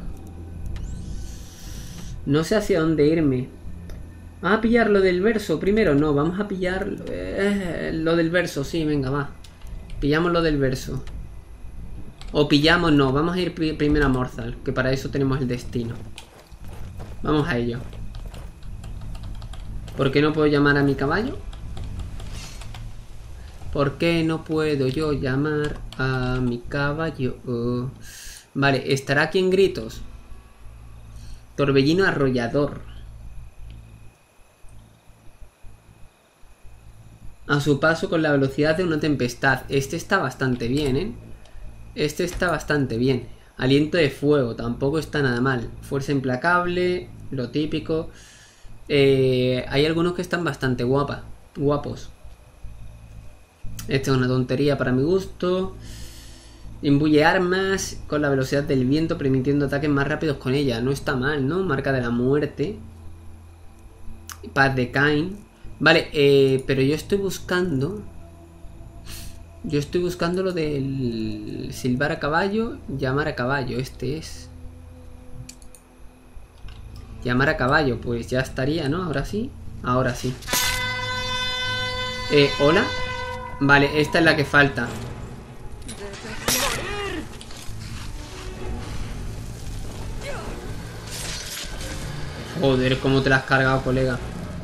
Speaker 1: No sé hacia dónde irme. ¿Vamos a pillar lo del verso primero? No, vamos a pillar eh, lo del verso. Sí, venga, va. Pillamos lo del verso. O pillamos, no, vamos a ir pri primero a Morthal, que para eso tenemos el destino. Vamos a ello. ¿Por qué no puedo llamar a mi caballo? ¿Por qué no puedo yo llamar a mi caballo? Oh. Vale, estará aquí en gritos. Torbellino arrollador. A su paso con la velocidad de una tempestad. Este está bastante bien, ¿eh? Este está bastante bien. Aliento de fuego, tampoco está nada mal. Fuerza implacable, lo típico. Eh, hay algunos que están bastante guapa, guapos. Esta es una tontería para mi gusto. Imbuye armas con la velocidad del viento, permitiendo ataques más rápidos con ella. No está mal, ¿no? Marca de la muerte. Paz de Cain. Vale, eh, pero yo estoy buscando... Yo estoy buscando lo del silbar a caballo, llamar a caballo. Este es. Llamar a caballo, pues ya estaría, ¿no? Ahora sí. Ahora sí. Eh, ¿hola? Vale, esta es la que falta. Joder, cómo te la has cargado, colega.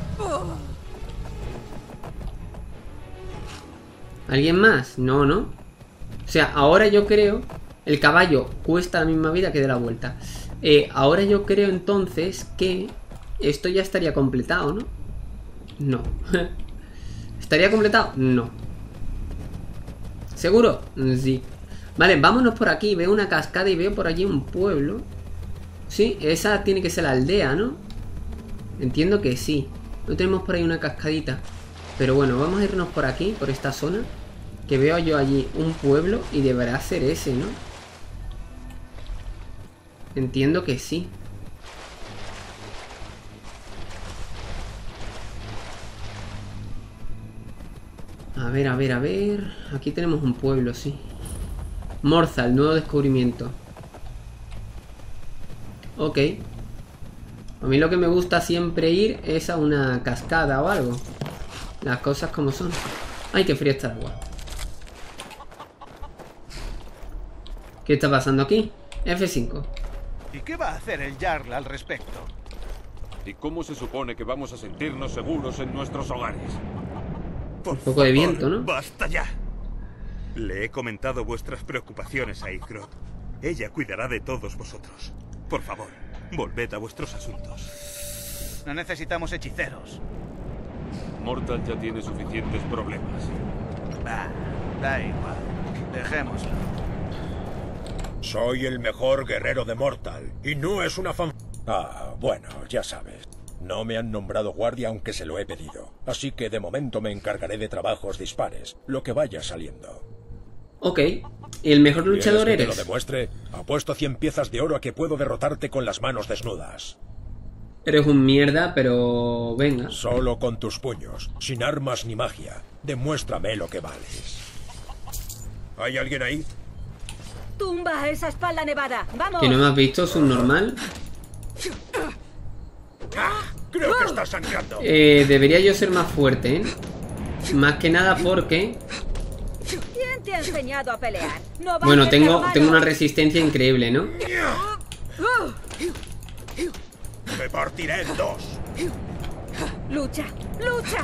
Speaker 1: ¿Alguien más? No, ¿no? O sea, ahora yo creo... El caballo cuesta la misma vida que de la vuelta. Eh, ahora yo creo entonces que... Esto ya estaría completado, ¿no? No. ¿Estaría completado? No. ¿Seguro? Sí. Vale, vámonos por aquí. Veo una cascada y veo por allí un pueblo. Sí, esa tiene que ser la aldea, ¿no? Entiendo que sí. No tenemos por ahí una cascadita. Pero bueno, vamos a irnos por aquí, por esta zona. Que veo yo allí un pueblo y deberá ser ese, ¿no? Entiendo que sí. A ver, a ver, a ver... Aquí tenemos un pueblo, sí. Morthal, nuevo descubrimiento. Ok. A mí lo que me gusta siempre ir es a una cascada o algo. Las cosas como son. Ay, qué fría está el agua. ¿Qué está pasando aquí? F cinco.
Speaker 8: ¿Y qué va a hacer el Jarl al respecto?
Speaker 6: ¿Y cómo se supone que vamos a sentirnos seguros en nuestros hogares?
Speaker 8: Por
Speaker 1: Un poco de
Speaker 8: favor,
Speaker 1: viento, ¿no?
Speaker 8: ¡Basta ya! Le he comentado vuestras preocupaciones a Yggrotte. Ella cuidará de todos vosotros. Por favor, volved a vuestros asuntos. No necesitamos hechiceros.
Speaker 6: Mortal ya tiene suficientes problemas.
Speaker 8: Ah, da igual. Dejémoslo.
Speaker 9: Soy el mejor guerrero de Mortal, y no es una fan... Ah, bueno, ya sabes. No me han nombrado guardia aunque se lo he pedido. Así que de momento me encargaré de trabajos dispares, lo que vaya saliendo.
Speaker 1: Ok. ¿Y el mejor luchador
Speaker 9: ¿Quieres que
Speaker 1: eres?
Speaker 9: te lo demuestre? Apuesto cien piezas de oro a que puedo derrotarte con las manos desnudas.
Speaker 1: Eres un mierda, pero... venga.
Speaker 9: Solo con tus puños, sin armas ni magia. Demuéstrame lo que vales. ¿Hay alguien ahí?
Speaker 2: ¡Tumba a esa espalda nevada! ¡Vamos!
Speaker 1: ¿Que no me has visto? ¿Subnormal?
Speaker 9: Ah, creo que estás sangrando.
Speaker 1: Eh, debería yo ser más fuerte, ¿eh? Más que nada porque...
Speaker 2: ¿Quién te ha enseñado a pelear? No
Speaker 1: Bueno,
Speaker 2: vayas,
Speaker 1: tengo,
Speaker 2: hermano.
Speaker 1: tengo una resistencia increíble, ¿no?
Speaker 9: Me partiré en dos.
Speaker 2: ¡Lucha! ¡Lucha!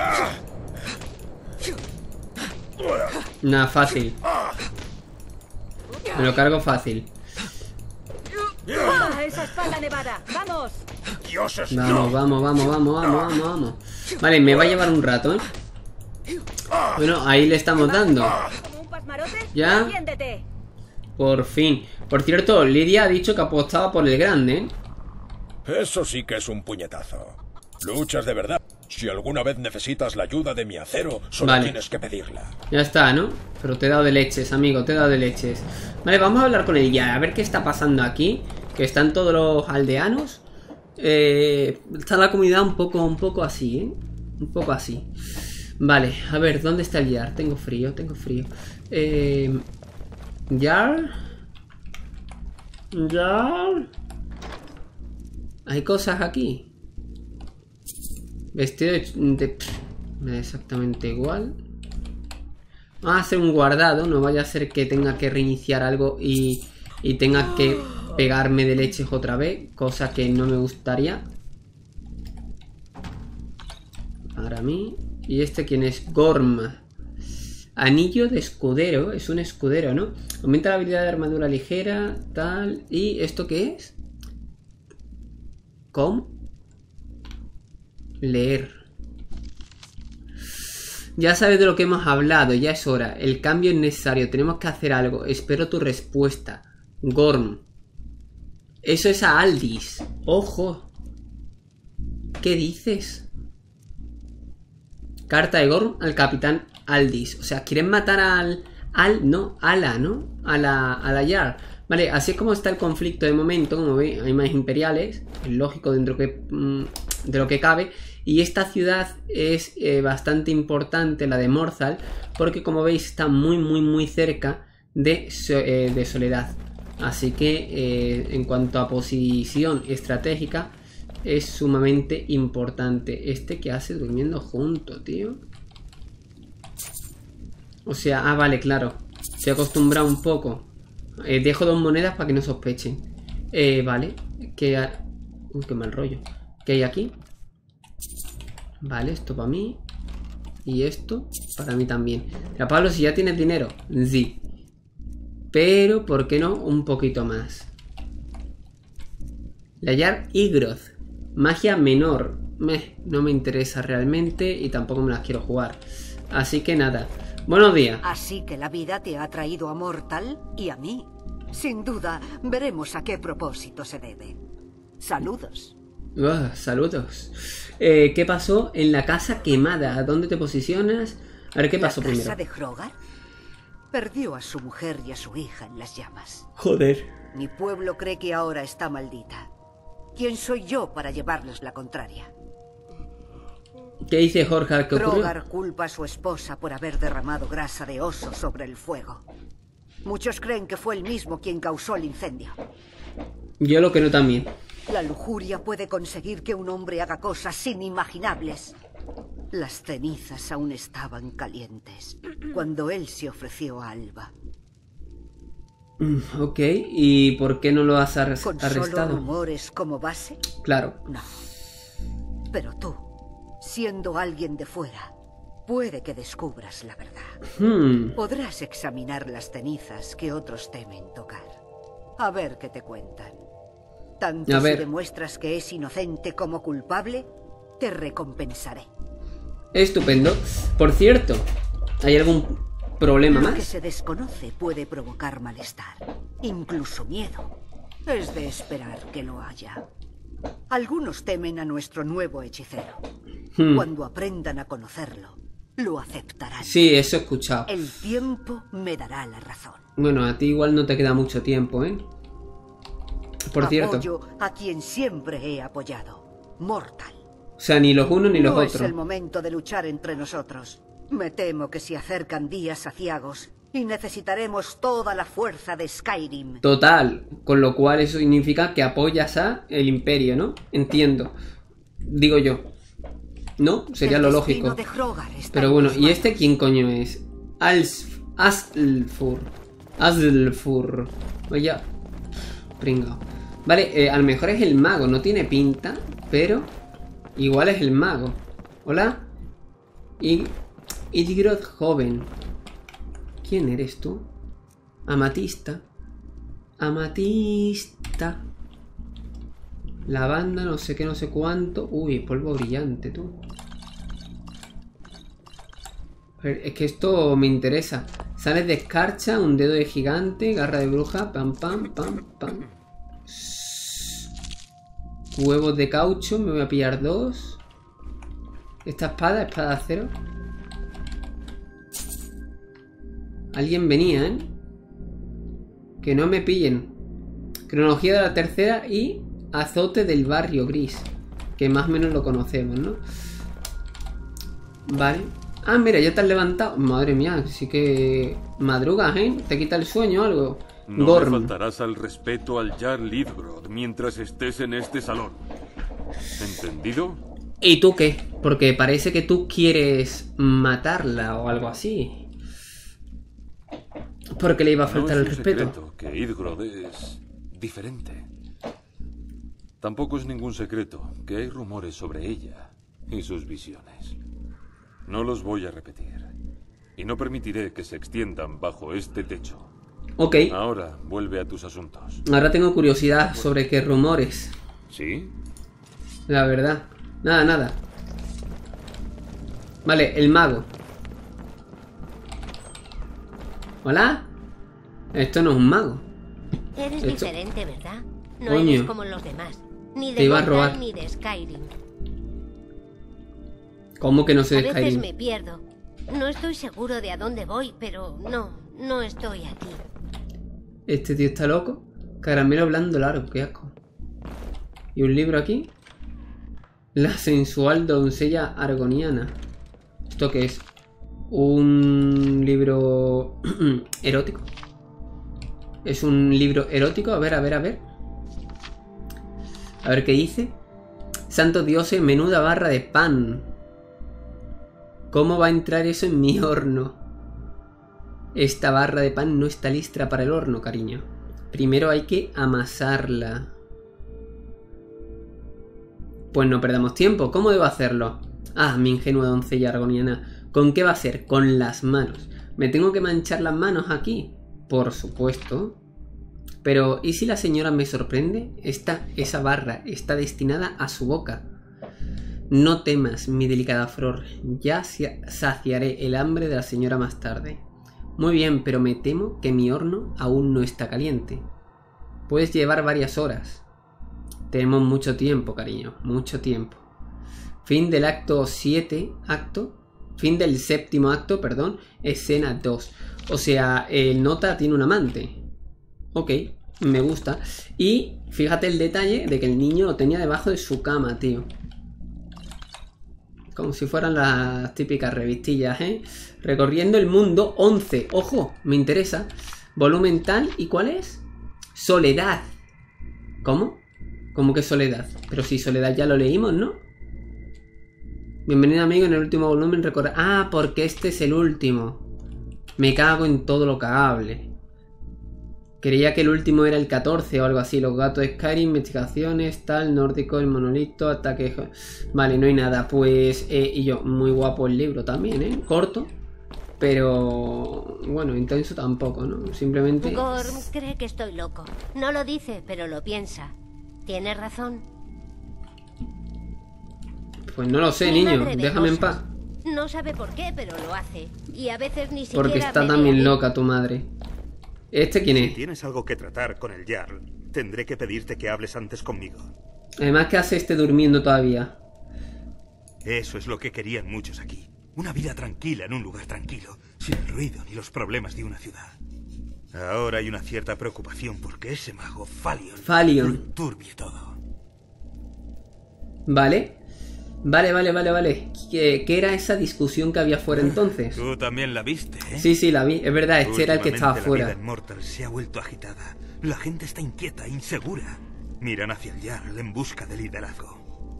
Speaker 1: Nada, fácil. Me lo cargo fácil.
Speaker 2: ¡Tumba a esa espalda nevada! ¡Vamos!
Speaker 9: Dioses,
Speaker 1: Vamos,
Speaker 9: no.
Speaker 1: vamos, vamos, vamos, vamos, vamos, vamos. Vale, me va a llevar un rato, ¿eh? Bueno, ahí le estamos dando.
Speaker 2: ¿Como un pasmarote?
Speaker 1: ¿Ya?
Speaker 2: Defiéndete.
Speaker 1: Por fin. Por cierto, Lidia ha dicho que apostaba por el grande, ¿eh?
Speaker 9: Eso sí que es un puñetazo. Luchas de verdad. Si alguna vez necesitas la ayuda de mi acero, solo
Speaker 1: Vale.
Speaker 9: tienes que pedirla.
Speaker 1: Ya está, ¿no? Pero te he dado de leches, amigo, te he dado de leches. Vale, vamos a hablar con él ya, a ver qué está pasando aquí. Que están todos los aldeanos. Eh, está la comunidad un poco, un poco así, ¿eh? Un poco así. Vale, a ver, ¿dónde está el Jarl? Tengo frío, tengo frío. Eh, Jarl. Jarl. Hay cosas aquí. Vestido de... de me da exactamente igual. Vamos a hacer un guardado. No vaya a ser que tenga que reiniciar algo y, y tenga que pegarme de leches otra vez. Cosa que no me gustaría. Para mí. ¿Y este quién es? Gorm. Anillo de escudero. Es un escudero, ¿no? Aumenta la habilidad de armadura ligera. Tal. ¿Y esto qué es? ¿Cómo? Leer. Ya sabes de lo que hemos hablado, ya es hora. El cambio es necesario, tenemos que hacer algo. Espero tu respuesta. Gorm. Eso es a Aldis. Ojo. ¿Qué dices? Carta de Gorm al capitán Aldis. O sea, ¿quieren matar al... al... no, Ala, ¿no? A la... a la Jarl. Vale, así es como está el conflicto de momento. Como veis, hay más imperiales. Es lógico dentro que, mmm, de lo que cabe. Y esta ciudad es eh, bastante importante, la de Morthal, porque como veis está muy muy muy cerca de, eh, de Soledad. Así que eh, en cuanto a posición estratégica es sumamente importante. Este que hace durmiendo junto, tío. O sea, ah vale, claro. Se ha acostumbrado un poco. Eh, dejo dos monedas para que no sospechen. Eh, vale. Que ha... Uy, qué mal rollo. ¿Qué hay aquí? Vale, esto para mí. Y esto para mí también. Mira, Pablo, si ya tienes dinero. Sí. Pero, ¿por qué no? Un poquito más. La Jarl Yggrotte. Magia menor. Meh, no me interesa realmente. Y tampoco me las quiero jugar. Así que nada. Buenos días.
Speaker 10: Así que la vida te ha traído a Mortal y a mí. Sin duda, veremos a qué propósito se debe. Saludos.
Speaker 1: Uh, saludos. Eh, ¿Qué pasó en la casa quemada? ¿Dónde te posicionas? A ver, ¿qué pasó
Speaker 10: ¿La
Speaker 1: primero?
Speaker 10: casa de Hrogar? Perdió a su mujer y a su hija en las llamas.
Speaker 1: Joder.
Speaker 10: Mi pueblo cree que ahora está maldita. ¿Quién soy yo para llevarles la contraria?
Speaker 1: ¿Qué dice Jorge? ¿Qué ocurrió?
Speaker 10: Hrogar culpa a su esposa por haber derramado grasa de oso sobre el fuego. Muchos creen que fue él mismo quien causó el incendio.
Speaker 1: Yo lo creo también.
Speaker 10: La lujuria puede conseguir que un hombre haga cosas inimaginables. Las cenizas aún estaban calientes cuando él se ofreció a Alba.
Speaker 1: Ok, ¿y por qué no lo has ar
Speaker 10: ¿Con
Speaker 1: arrestado?
Speaker 10: solo rumores como base?
Speaker 1: Claro.
Speaker 10: No. Pero tú, siendo alguien de fuera, puede que descubras la verdad.
Speaker 1: Hmm.
Speaker 10: Podrás examinar las cenizas que otros temen tocar. A ver qué te cuentan. Tanto
Speaker 1: A
Speaker 10: si
Speaker 1: ver.
Speaker 10: demuestras que es inocente como culpable, te recompensaré.
Speaker 1: Estupendo. Por cierto, ¿hay algún problema
Speaker 10: Lo que
Speaker 1: más?
Speaker 10: se desconoce puede provocar malestar, incluso miedo. Es de esperar que lo haya. Algunos temen a nuestro nuevo hechicero.
Speaker 1: Hmm.
Speaker 10: Cuando aprendan a conocerlo, lo aceptarán.
Speaker 1: Sí, eso he escuchado.
Speaker 10: El tiempo me dará la razón.
Speaker 1: Bueno, a ti igual no te queda mucho tiempo, ¿eh? Por cierto.
Speaker 10: Apoyo a quien siempre he apoyado, Mortal.
Speaker 1: O sea, ni los unos ni los
Speaker 10: No es
Speaker 1: otros.
Speaker 10: el momento de luchar entre nosotros. Me temo que se acercan días aciagos y necesitaremos toda la fuerza de Skyrim.
Speaker 1: Total, con lo cual eso significa que apoyas a el imperio, ¿no? Entiendo. Digo yo. ¿No? Sería
Speaker 10: El
Speaker 1: lo
Speaker 10: destino
Speaker 1: lógico.
Speaker 10: de Hrogar está
Speaker 1: Pero
Speaker 10: en
Speaker 1: bueno,
Speaker 10: tus
Speaker 1: ¿y este
Speaker 10: manos.
Speaker 1: quién coño es? Alf... Aslfur. Aslfur. Vaya. Pringao. Vale, eh, a lo mejor es el mago. No tiene pinta, pero igual es el mago. Hola. Y... Idgroth joven. ¿Quién eres tú? Amatista. Amatista. Lavanda, no sé qué, no sé cuánto. Uy, polvo brillante, tú. A ver, es que esto me interesa. Sales de escarcha, un dedo de gigante, garra de bruja, pam, pam, pam, pam. Huevos de caucho, me voy a pillar dos. Esta espada, espada de acero. Alguien venía, ¿eh? Que no me pillen. Cronología de la tercera y azote del barrio gris. Que más o menos lo conocemos, ¿no? Vale. Ah, mira, ya te has levantado. Madre mía, sí que madrugas, ¿eh? Te quita el sueño o algo.
Speaker 6: No
Speaker 1: Gorm.
Speaker 6: le faltarás al respeto al Jarl Idgrod mientras estés en este salón. ¿Entendido?
Speaker 1: ¿Y tú qué? Porque parece que tú quieres matarla o algo así. Porque le iba a faltar
Speaker 6: no
Speaker 1: el
Speaker 6: es un
Speaker 1: respeto.
Speaker 6: secreto que Idgrod es diferente. Tampoco es ningún secreto que hay rumores sobre ella y sus visiones. No los voy a repetir. Y no permitiré que se extiendan bajo este techo.
Speaker 1: Ok.
Speaker 6: Ahora vuelve a tus asuntos.
Speaker 1: Ahora tengo curiosidad sobre qué rumores.
Speaker 6: ¿Sí?
Speaker 1: La verdad. Nada, nada. Vale, el mago. ¿Hola? Esto no es un mago.
Speaker 11: Eres
Speaker 1: Esto-
Speaker 11: diferente, ¿verdad? No
Speaker 1: Coño.
Speaker 11: eres como los demás. Ni
Speaker 1: Te
Speaker 11: de
Speaker 1: iba a
Speaker 11: Mortal
Speaker 1: robar.
Speaker 11: ni de Skyrim.
Speaker 1: ¿Cómo que no sé
Speaker 11: A
Speaker 1: de
Speaker 11: veces
Speaker 1: Skyrim?
Speaker 11: me pierdo. No estoy seguro de a dónde voy, pero no, no estoy aquí.
Speaker 1: Este tío está loco. Caramelo blando largo, qué asco. ¿Y un libro aquí? La sensual doncella argoniana. ¿Esto qué es? ¿Un libro erótico? ¿Es un libro erótico? A ver, a ver, a ver. A ver qué dice. Santos dioses, menuda barra de pan. ¿Cómo va a entrar eso en mi horno? Esta barra de pan no está lista para el horno, cariño. Primero hay que amasarla. Pues no perdamos tiempo. ¿Cómo debo hacerlo? Ah, mi ingenua doncella argoniana. ¿Con qué va a ser? Con las manos. ¿Me tengo que manchar las manos aquí? Por supuesto. Pero, ¿y si la señora me sorprende? Esta, esa barra está destinada a su boca. No temas, mi delicada flor. Ya saciaré el hambre de la señora más tarde. Muy bien, pero me temo que mi horno aún no está caliente. Puedes llevar varias horas. Tenemos mucho tiempo, cariño. Mucho tiempo. Fin del acto siete. Acto. Fin del séptimo acto, perdón. Escena dos. O sea, el nota tiene un amante. Ok, me gusta. Y fíjate el detalle de que el niño lo tenía debajo de su cama, tío. Como si fueran las típicas revistillas, ¿eh? Recorriendo el mundo once. Ojo, me interesa. Volumen tal. ¿Y cuál es? Soledad. ¿Cómo? ¿Cómo que Soledad? Pero si Soledad ya lo leímos, ¿no? Bienvenido amigo, en el último volumen recorre... Ah, porque este es el último. Me cago en todo lo cagable. Creía que el último era el catorce o algo así. Los gatos de Skyrim, investigaciones, tal, nórdico, el monolito, ataque... Vale, no hay nada. Pues... Eh, y yo, muy guapo el libro también, ¿eh? Corto. Pero... Bueno, intenso tampoco, ¿no? Simplemente...
Speaker 11: Gorm cree que estoy loco. No lo dice, pero lo piensa. Tiene razón.
Speaker 1: Pues no lo sé,
Speaker 11: Mi
Speaker 1: niño.
Speaker 11: madre ve
Speaker 1: Déjame en
Speaker 11: cosas.
Speaker 1: paz.
Speaker 11: No sabe por qué, pero lo hace. Y a veces ni siquiera
Speaker 1: Porque está
Speaker 11: me ve a
Speaker 1: también
Speaker 11: mí.
Speaker 1: loca tu madre. ¿Este quién
Speaker 8: Si
Speaker 1: es?
Speaker 8: tienes algo que tratar con el Jarl, tendré que pedirte que hables antes conmigo.
Speaker 1: Además, ¿qué hace este durmiendo todavía?
Speaker 8: Eso es lo que querían muchos aquí. Una vida tranquila en un lugar tranquilo, sin el ruido ni los problemas de una ciudad. Ahora hay una cierta preocupación porque ese mago, Falion,
Speaker 1: Falion.
Speaker 8: lo enturbie todo.
Speaker 1: Vale. Vale, vale, vale, vale. ¿Qué, qué era esa discusión que había fuera entonces?
Speaker 8: Tú también la viste, ¿eh?
Speaker 1: Sí, sí, la vi. Es verdad, este era el que estaba
Speaker 8: Últimamente la vida
Speaker 1: fuera.
Speaker 8: en Mortal se ha vuelto agitada. La gente está inquieta, insegura. Miran hacia el Jarl en busca de liderazgo.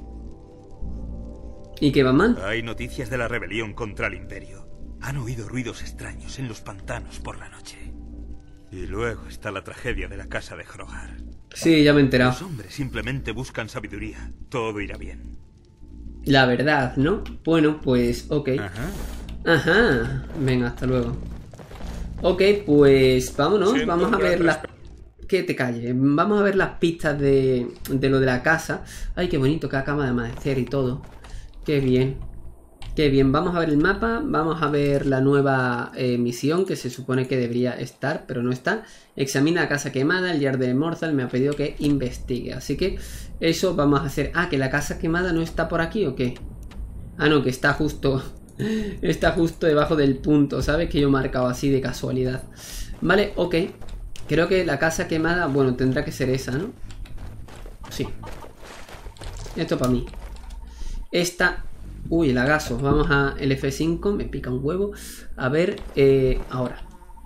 Speaker 1: ¿Y qué va mal?
Speaker 8: Hay noticias de la rebelión contra el Imperio. Han oído ruidos extraños en los pantanos por la noche. Y luego está la tragedia de la casa de Hrogar.
Speaker 1: Sí, ya me he enterado.
Speaker 8: Los hombres simplemente buscan sabiduría. Todo irá bien.
Speaker 1: La verdad, ¿no? Bueno, pues, ok.
Speaker 8: Ajá.
Speaker 1: Ajá. Venga, hasta luego. Ok, pues vámonos.
Speaker 3: Siento
Speaker 1: Vamos a
Speaker 3: que
Speaker 1: ver
Speaker 3: al
Speaker 1: las... Que te calles. Vamos a ver las pistas de, de lo de la casa. Ay, qué bonito que acaba de amanecer y todo. Qué bien. Qué bien. Vamos a ver el mapa. Vamos a ver la nueva eh, misión que se supone que debería estar, pero no está. Examina la casa quemada. El Jarl de Mortal me ha pedido que investigue. Así que eso vamos a hacer. Ah, que la casa quemada no está por aquí o qué. Ah, no, que está justo... Está justo debajo del punto, ¿sabes? Que yo he marcado así de casualidad. Vale, ok. Creo que la casa quemada, bueno, tendrá que ser esa, ¿no? Sí. Esto para mí. Esta... Uy, el agaso. Vamos a el F cinco. Me pica un huevo. A ver, eh, ahora.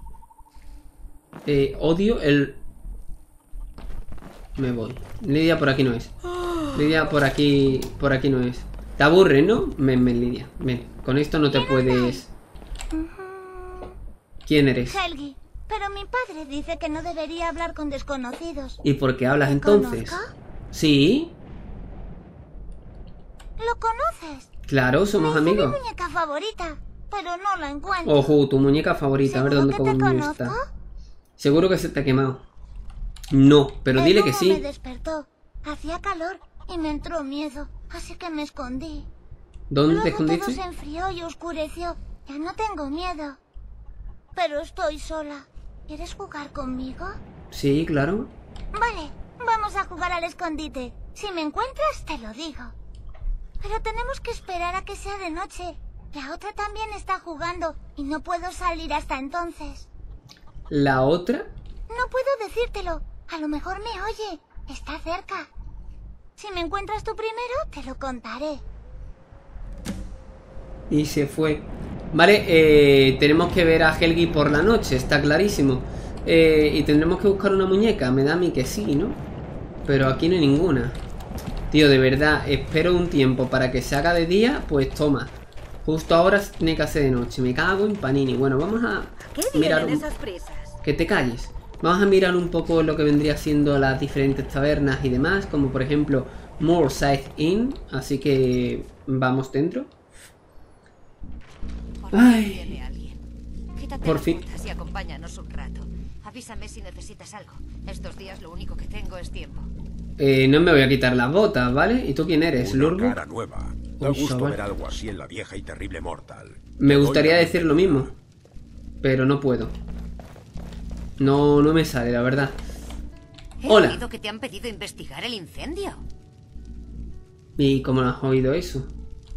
Speaker 1: Eh, odio el... Me voy. Lidia por aquí no es. Lidia por aquí... Por aquí no es. Te aburre, ¿no? Ven, ven, Lidia. Ven. Con esto no te puedes... ¿Quién eres?
Speaker 12: Helgi, pero mi padre dice que no debería hablar con desconocidos.
Speaker 1: ¿Y por qué hablas
Speaker 12: ¿Te
Speaker 1: entonces?
Speaker 12: conozco?
Speaker 1: ¿Sí?
Speaker 12: ¿Lo conoces?
Speaker 1: Claro, somos
Speaker 12: Me hice
Speaker 1: amigos.
Speaker 12: mi muñeca favorita, pero no la encuentro.
Speaker 1: Ojo, tu muñeca favorita. A ver dónde
Speaker 12: ¿Seguro que te
Speaker 1: coño
Speaker 12: conozco?
Speaker 1: está. Seguro que se te ha quemado. No, pero
Speaker 12: El
Speaker 1: dile que
Speaker 12: humo
Speaker 1: sí.
Speaker 12: me despertó. Hacía calor y me entró miedo, así que me escondí.
Speaker 1: ¿Dónde te
Speaker 12: Luego todo
Speaker 1: escondiste?
Speaker 12: se enfrió y oscureció. Ya no tengo miedo. Pero estoy sola. ¿Quieres jugar conmigo?
Speaker 1: Sí, claro.
Speaker 12: Vale, vamos a jugar al escondite. Si me encuentras, te lo digo. Pero tenemos que esperar a que sea de noche. La otra también está jugando y no puedo salir hasta entonces.
Speaker 1: ¿La otra?
Speaker 12: No puedo decírtelo. A lo mejor me oye. Está cerca. Si me encuentras tú primero, te lo contaré.
Speaker 1: Y se fue. Vale, eh, tenemos que ver a Helgi por la noche, está clarísimo. Eh, y tendremos que buscar una muñeca. Me da a mí que sí, ¿no? Pero aquí no hay ninguna. Tío, de verdad, espero un tiempo para que se haga de día. Pues toma. Justo ahora tiene que hacer de noche. Me cago en panini. Bueno, vamos a
Speaker 2: ¿Qué
Speaker 1: mirar
Speaker 2: vienen
Speaker 1: un...
Speaker 2: esas prisas?
Speaker 1: Que te calles. Vamos a mirar un poco lo que vendría siendo las diferentes tabernas y demás. Como por ejemplo Moorside Inn. Así que vamos dentro. Ay.
Speaker 7: Viene alguien. Quítate
Speaker 1: Por
Speaker 7: las
Speaker 1: fin.
Speaker 7: botas y acompáñanos un rato. Avísame si necesitas algo. Estos días lo único que tengo es tiempo.
Speaker 1: Eh, no me voy a quitar las botas, ¿vale? ¿Y tú quién eres?
Speaker 9: Una
Speaker 1: ¿Lurbo?
Speaker 9: cara nueva. Da
Speaker 1: Uy,
Speaker 9: gusto
Speaker 1: chaval.
Speaker 9: ver algo así en la vieja y terrible Mortal.
Speaker 1: Me
Speaker 9: Te doy
Speaker 1: gustaría
Speaker 9: la
Speaker 1: decir lo
Speaker 9: bienvenida.
Speaker 1: mismo. Pero no puedo. No, no me sale, la verdad.
Speaker 7: He
Speaker 1: Hola.
Speaker 7: oído que te han pedido investigar el incendio.
Speaker 1: ¿Y cómo no has oído eso?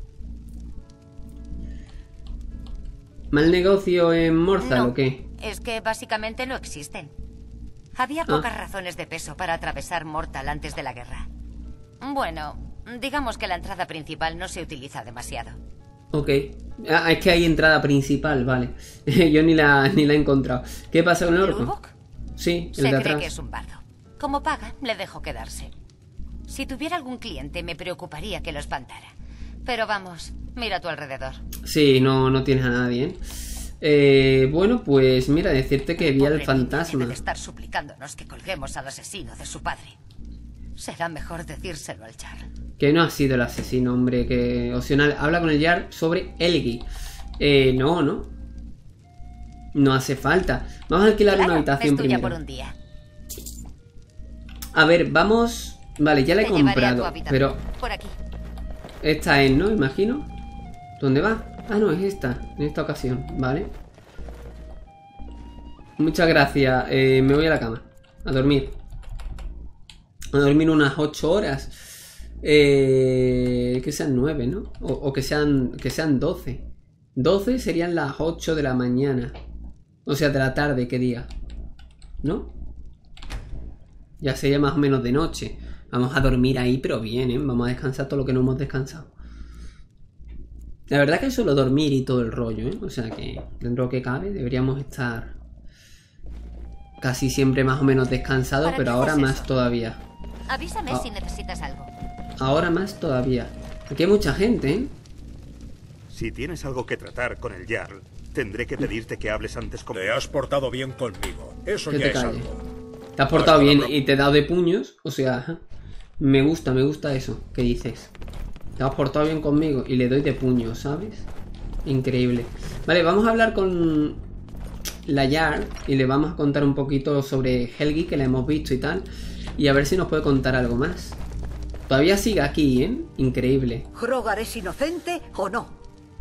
Speaker 1: ¿Mal negocio en Mortal
Speaker 7: No,
Speaker 1: o qué?
Speaker 7: es que básicamente no existen. Había
Speaker 1: Ah.
Speaker 7: pocas razones de peso para atravesar Mortal antes de la guerra. Bueno, digamos que la entrada principal no se utiliza demasiado.
Speaker 1: Ok. Ah, es que hay entrada principal, vale. Yo ni la, ni la he encontrado. ¿Qué pasa con el orco?
Speaker 7: ¿Lulbok?
Speaker 1: Sí, el
Speaker 7: Se
Speaker 1: de
Speaker 7: cree
Speaker 1: atrás.
Speaker 7: que es un bardo. Como paga, le dejo quedarse.
Speaker 13: Si tuviera algún cliente, me preocuparía que lo espantara. Pero vamos, mira a tu alrededor.
Speaker 1: Sí, no, no tienes a nadie, ¿eh? Eh, bueno, pues mira, decirte que vi al fantasma.
Speaker 13: Debe estar suplicándonos que colguemos al asesino de su padre. Será mejor decírselo al Jarl.
Speaker 1: Que no ha sido el asesino, hombre, que opcional. Habla con el Jarl sobre Helgi. Eh, no, no. No hace falta. Vamos a alquilar
Speaker 13: Claro,
Speaker 1: una habitación
Speaker 13: es tuya
Speaker 1: primero.
Speaker 13: por un día.
Speaker 1: A ver, vamos... Vale, ya la he
Speaker 13: Te llevaré a tu
Speaker 1: comprado,
Speaker 13: habitación.
Speaker 1: pero...
Speaker 13: Por aquí.
Speaker 1: Esta es, ¿no? Imagino. ¿Dónde va? Ah, no, es esta. En esta ocasión, vale. Muchas gracias. Eh, me voy a la cama. A dormir. A dormir unas ocho horas. Eh, que sean nueve, ¿no? O, o que sean que sean doce. doce serían las ocho de la mañana. O sea, de la tarde, ¿qué día? ¿No? Ya sería más o menos de noche. Vamos a dormir ahí, pero bien, ¿eh? Vamos a descansar todo lo que no hemos descansado. La verdad que suelo dormir y todo el rollo, ¿eh? O sea que, dentro de lo que cabe, deberíamos estar casi siempre más o menos descansados,
Speaker 13: ¿Para
Speaker 1: pero
Speaker 13: qué
Speaker 1: ahora
Speaker 13: haces
Speaker 1: más
Speaker 13: eso?
Speaker 1: todavía.
Speaker 13: Avísame
Speaker 1: Ah.
Speaker 13: si necesitas algo.
Speaker 1: Ahora más todavía. Aquí hay mucha gente, ¿eh?
Speaker 8: Si tienes algo que tratar con el Jarl, tendré que pedirte que hables antes conmigo.
Speaker 9: Te has portado bien conmigo. Eso
Speaker 1: Que
Speaker 9: ya
Speaker 1: te
Speaker 9: es
Speaker 1: calles.
Speaker 9: algo.
Speaker 1: Te has portado
Speaker 9: Hasta la
Speaker 1: bien
Speaker 9: pro-
Speaker 1: y te he dado de puños. O sea, ajá. Me gusta, me gusta eso que dices. Te has portado bien conmigo y le doy de puños, ¿sabes? Increíble. Vale, vamos a hablar con la Jarl y le vamos a contar un poquito sobre Helgi, que la hemos visto y tal. Y a ver si nos puede contar algo más. Todavía sigue aquí, ¿eh? Increíble.
Speaker 10: ¿Hrogar es inocente o no?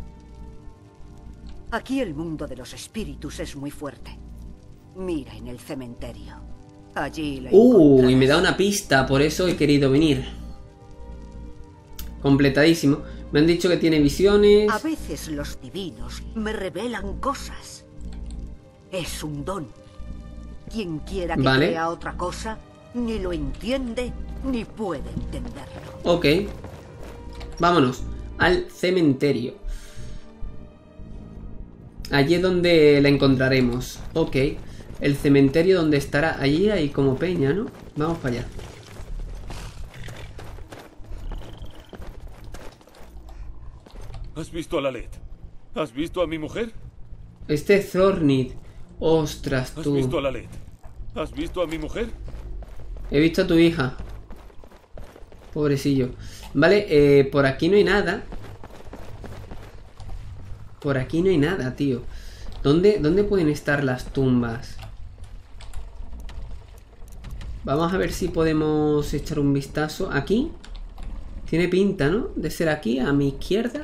Speaker 10: Aquí el mundo de los espíritus es muy fuerte. Mira en el cementerio. Allí la
Speaker 1: Uh, y me da una pista, por eso he querido venir. Completadísimo. Me han dicho que tiene visiones.
Speaker 10: A veces los divinos me revelan cosas. Es un don. Quien quiera que
Speaker 1: Vale.
Speaker 10: crea otra cosa, ni lo entiende ni puede entenderlo.
Speaker 1: Ok. Vámonos al cementerio. Allí es donde la encontraremos. Ok. El cementerio donde estará. Allí hay como peña, ¿no? Vamos para allá.
Speaker 6: ¿Has visto a Lalet? ¿Has visto a mi mujer?
Speaker 1: Este es Thornid. Ostras,
Speaker 6: ¿Has
Speaker 1: tú.
Speaker 6: visto a Lalet? ¿Has visto a mi mujer?
Speaker 1: He visto a tu hija. Pobrecillo. Vale, eh, por aquí no hay nada. Por aquí no hay nada, tío. ¿Dónde, ¿Dónde pueden estar las tumbas? Vamos a ver si podemos echar un vistazo. ¿Aquí? Tiene pinta, ¿no? De ser aquí, a mi izquierda.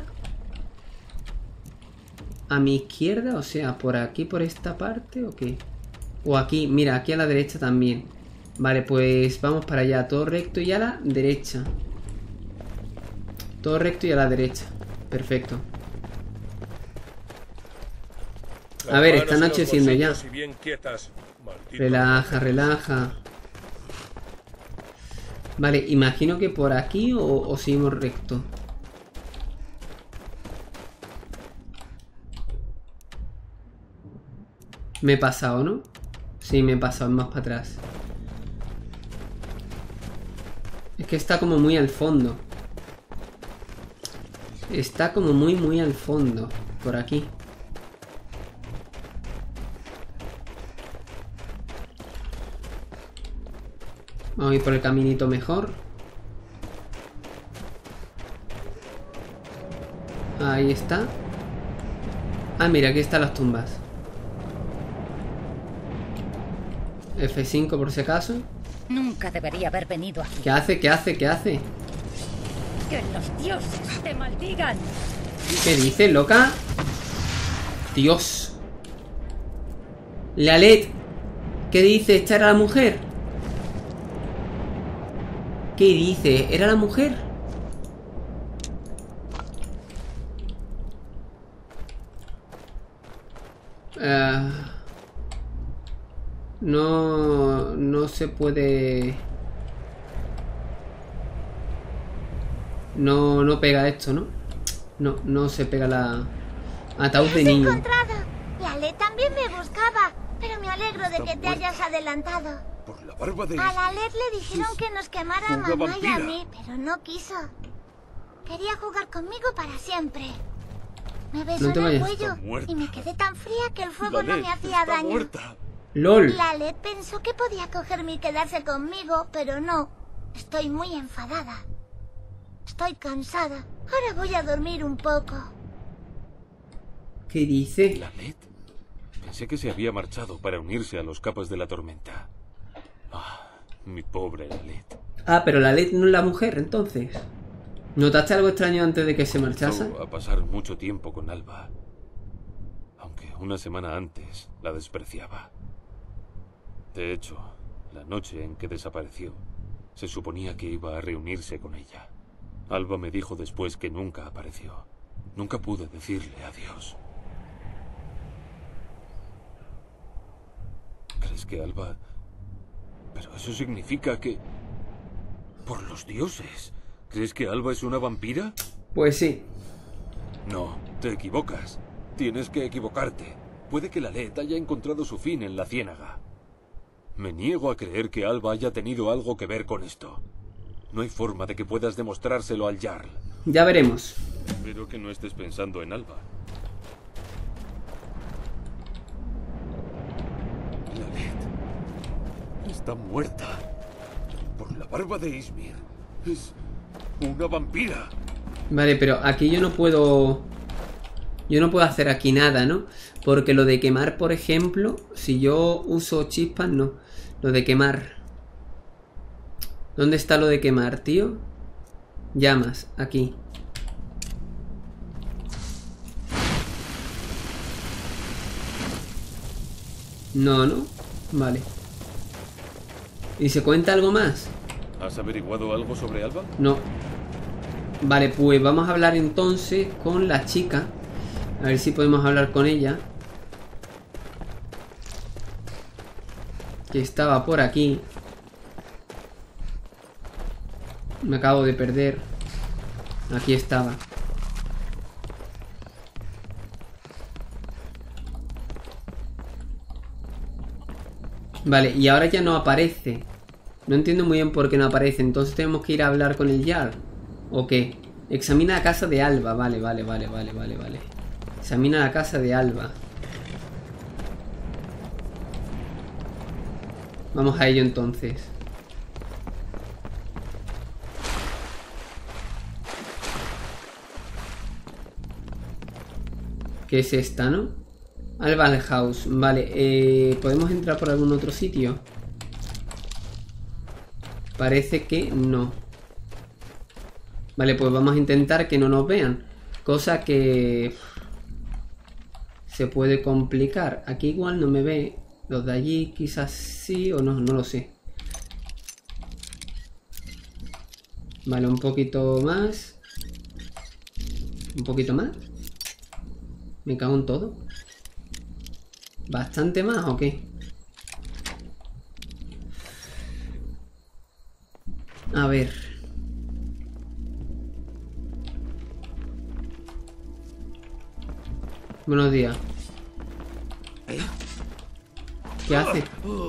Speaker 1: A mi izquierda, o sea, por aquí, por esta parte, ¿o qué? O aquí, mira, aquí a la derecha también. Vale, pues vamos para allá. Todo recto y a la derecha. Todo recto y a la derecha. Perfecto. A ver, está anocheciendo ya. Relaja, relaja. Vale, imagino que por aquí o, o seguimos recto. Me he pasado, ¿no? Sí, me he pasado, más para atrás. Es que está como muy al fondo. Está como muy, muy al fondo. Por aquí. Vamos a ir por el caminito mejor. Ahí está. Ah, mira, aquí están las tumbas. F cinco por si acaso.
Speaker 13: Nunca debería haber venido aquí.
Speaker 1: ¿Qué hace? ¿Qué hace? ¿Qué hace?
Speaker 13: Que los dioses te maldigan.
Speaker 1: ¿Qué dice, loca? Dios. Lalet. ¿Qué dice? ¿Esta era la mujer? ¿Qué dice? ¿Era la mujer? Uh, no... No se puede... No, no pega esto, ¿no? No, no se pega la... Ataúd de
Speaker 12: ¡Lo he
Speaker 1: niño.
Speaker 12: encontrado! Lalet también me buscaba, pero me alegro de que te hayas adelantado.
Speaker 6: Por la barba de...
Speaker 12: A la Led le dijeron que nos quemara a
Speaker 6: una
Speaker 12: mamá y a
Speaker 6: vampira.
Speaker 12: mí, pero no quiso. Quería jugar conmigo para siempre. Me besó
Speaker 1: No te
Speaker 12: en el
Speaker 1: vayas.
Speaker 12: cuello
Speaker 6: Está muerta.
Speaker 12: y me quedé tan fría que el fuego
Speaker 6: La
Speaker 12: no
Speaker 6: Led
Speaker 12: me hacía
Speaker 6: está
Speaker 12: daño.
Speaker 6: muerta.
Speaker 1: LOL.
Speaker 12: La Led pensó que podía cogerme y quedarse conmigo, pero no. Estoy muy enfadada. Estoy cansada. Ahora voy a dormir un poco.
Speaker 1: ¿Qué dice?
Speaker 6: ¿La Led? Pensé que se había marchado para unirse a los capas de la tormenta. Ah, mi pobre la Led.
Speaker 1: Ah, pero la Led no es la mujer, entonces. ¿Notaste algo extraño antes de que se marchase?
Speaker 6: Empezó a pasar mucho tiempo con Alba. Aunque una semana antes la despreciaba. De hecho, la noche en que desapareció, se suponía que iba a reunirse con ella. Alba me dijo después que nunca apareció. Nunca pude decirle adiós. ¿Crees que Alba...? Pero eso significa que... Por los dioses. ¿Crees que Alba es una vampira?
Speaker 1: Pues sí.
Speaker 6: No, te equivocas. Tienes que equivocarte. Puede que la Led haya encontrado su fin en la ciénaga. Me niego a creer que Alba haya tenido algo que ver con esto. No hay forma de que puedas demostrárselo al Jarl.
Speaker 1: Ya veremos.
Speaker 6: Espero que no estés pensando en Alba. La Led está muerta. Por la barba de Ismir. Es una vampira.
Speaker 1: Vale, pero aquí yo no puedo... Yo no puedo hacer aquí nada, ¿no? Porque lo de quemar, por ejemplo, si yo uso chispas, no. Lo de quemar. ¿Dónde está lo de quemar, tío? Llamas, aquí. No, ¿no? Vale. ¿Y se cuenta algo más?
Speaker 6: ¿Has averiguado algo sobre Alba?
Speaker 1: No. Vale, pues vamos a hablar entonces con la chica. A ver si podemos hablar con ella. Que estaba por aquí. Me acabo de perder. Aquí estaba. Vale, y ahora ya no aparece. No entiendo muy bien por qué no aparece. Entonces tenemos que ir a hablar con el Jarl. ¿O qué? Examina la casa de Alba. Vale, vale, vale, vale, vale, vale. Examina la casa de Alba. Vamos a ello entonces. ¿Qué es esta, no? Alba House. Vale, eh, ¿podemos entrar por algún otro sitio? Parece que no. Vale, pues vamos a intentar que no nos vean. Cosa que... se puede complicar. Aquí igual no me ve. Los de allí quizás sí o no, no lo sé. Vale, un poquito más. Un poquito más. Me cago en todo. ¿Bastante más o qué? A ver. Buenos días. ¿Qué hace?